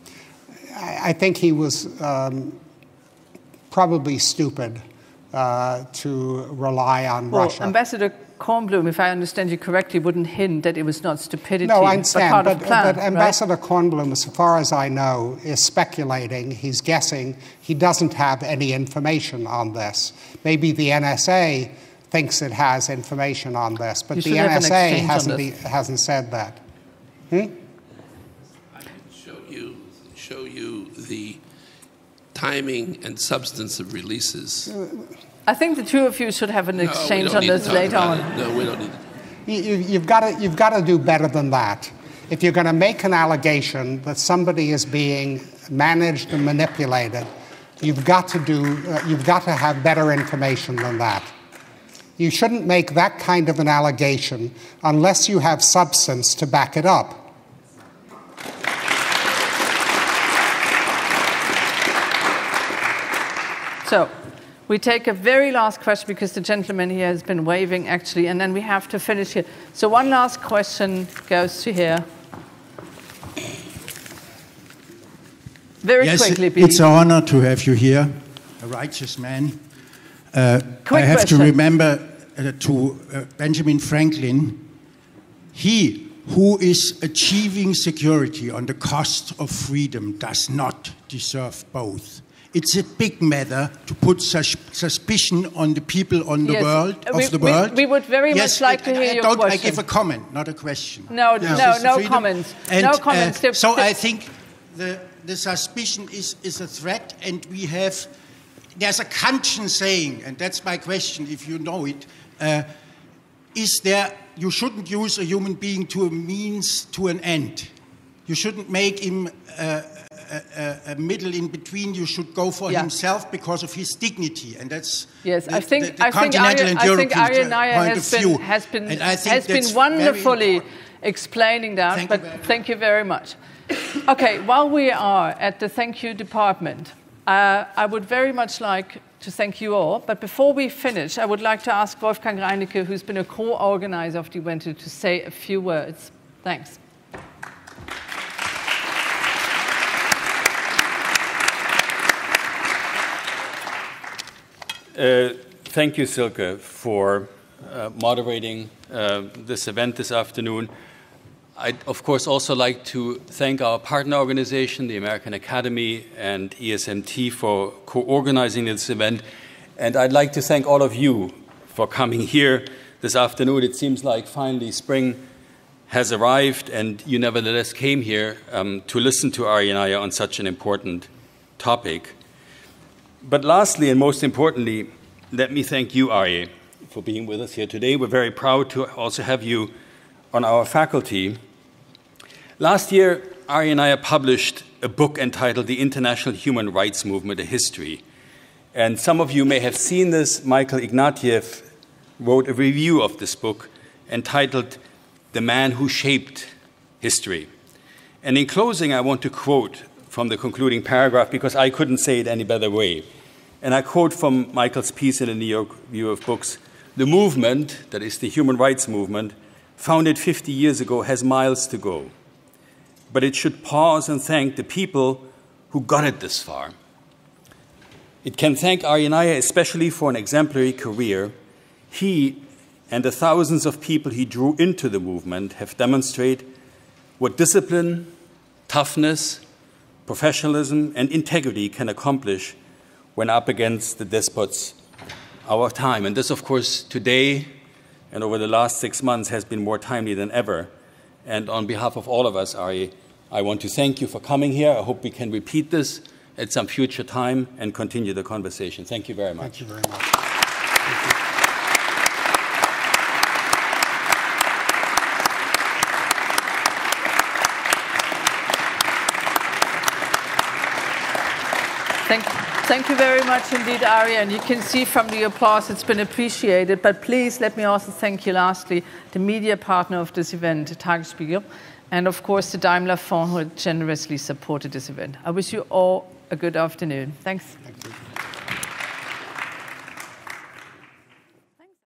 I think he was um, probably stupid uh, to rely on well, Russia. Ambassador Kornblum, if I understand you correctly, wouldn't hint that it was not stupidity, no, I understand, but part but, of the plan, but Ambassador right? Kornblum, as far as I know, is speculating. He's guessing. He doesn't have any information on this. Maybe the N S A thinks it has information on this, but the N S A hasn't, be, hasn't said that. Hmm? I can show you, show you the timing and substance of releases. I think the two of you should have an exchange no, on this later on. It. No, we don't need to. You, you've got to, you've got to do better than that. If you're going to make an allegation that somebody is being managed and manipulated, you've got to do, uh, you've got to have better information than that. You shouldn't make that kind of an allegation unless you have substance to back it up. So, we take a very last question because the gentleman here has been waving actually, and then we have to finish here. So one last question goes to here. Very yes, quickly, please. It's an honor to have you here, a righteous man. Uh, Quick I have question. to remember uh, to uh, Benjamin Franklin, he who is achieving security on the cost of freedom does not deserve both. It's a big matter to put sus suspicion on the people on the yes. world, we, of the we, world. We would very yes, much like it, to hear I your don't, question. I give a comment, not a question. No, yeah. no, no freedom. comments. And, no comments. Uh, so I think the, the suspicion is, is a threat, and we have, there's a Kantian saying, and that's my question, if you know it, uh, is there, you shouldn't use a human being to a means to an end. You shouldn't make him uh, a, a, a middle in between. You should go for yeah. himself because of his dignity, and that's yes. the, I think the, the I think continental and European Aryeh Neier point has of been view. has been And I think has been that's wonderfully very explaining that. Thank but you very thank you very much. Okay, while we are at the thank you department, uh, I would very much like to thank you all. But before we finish, I would like to ask Wolfgang Reinecke, who's been a co-organizer of the event, to say a few words. Thanks. Uh, thank you, Silke, for uh, moderating uh, this event this afternoon. I'd, of course, also like to thank our partner organization, the American Academy and E S M T, for co-organizing this event. And I'd like to thank all of you for coming here this afternoon. It seems like finally spring has arrived, and you nevertheless came here um, to listen to Aryeh Neier on such an important topic. But lastly, and most importantly, let me thank you, Aryeh, for being with us here today. We're very proud to also have you on our faculty. Last year, Aryeh Neier published a book entitled The International Human Rights Movement, A History. And some of you may have seen this. Michael Ignatieff wrote a review of this book entitled The Man Who Shaped History. And in closing, I want to quote from the concluding paragraph, because I couldn't say it any better way. And I quote from Michael's piece in the New York Review of Books: "The movement, that is the human rights movement, founded fifty years ago, has miles to go. But it should pause and thank the people who got it this far. It can thank Aryeh Neier especially for an exemplary career. He and the thousands of people he drew into the movement have demonstrated what discipline, toughness, professionalism, and integrity can accomplish when up against the despots of our time." And this, of course, today and over the last six months has been more timely than ever. And on behalf of all of us, Aryeh, I want to thank you for coming here. I hope we can repeat this at some future time and continue the conversation. Thank you very much. Thank you very much. Thank you. Thank, thank you very much indeed, Aryeh. And you can see from the applause it's been appreciated. But please let me also thank you lastly, the media partner of this event, Tagesspiegel, and of course the Daimler Fund, who generously supported this event. I wish you all a good afternoon. Thanks. Thank you.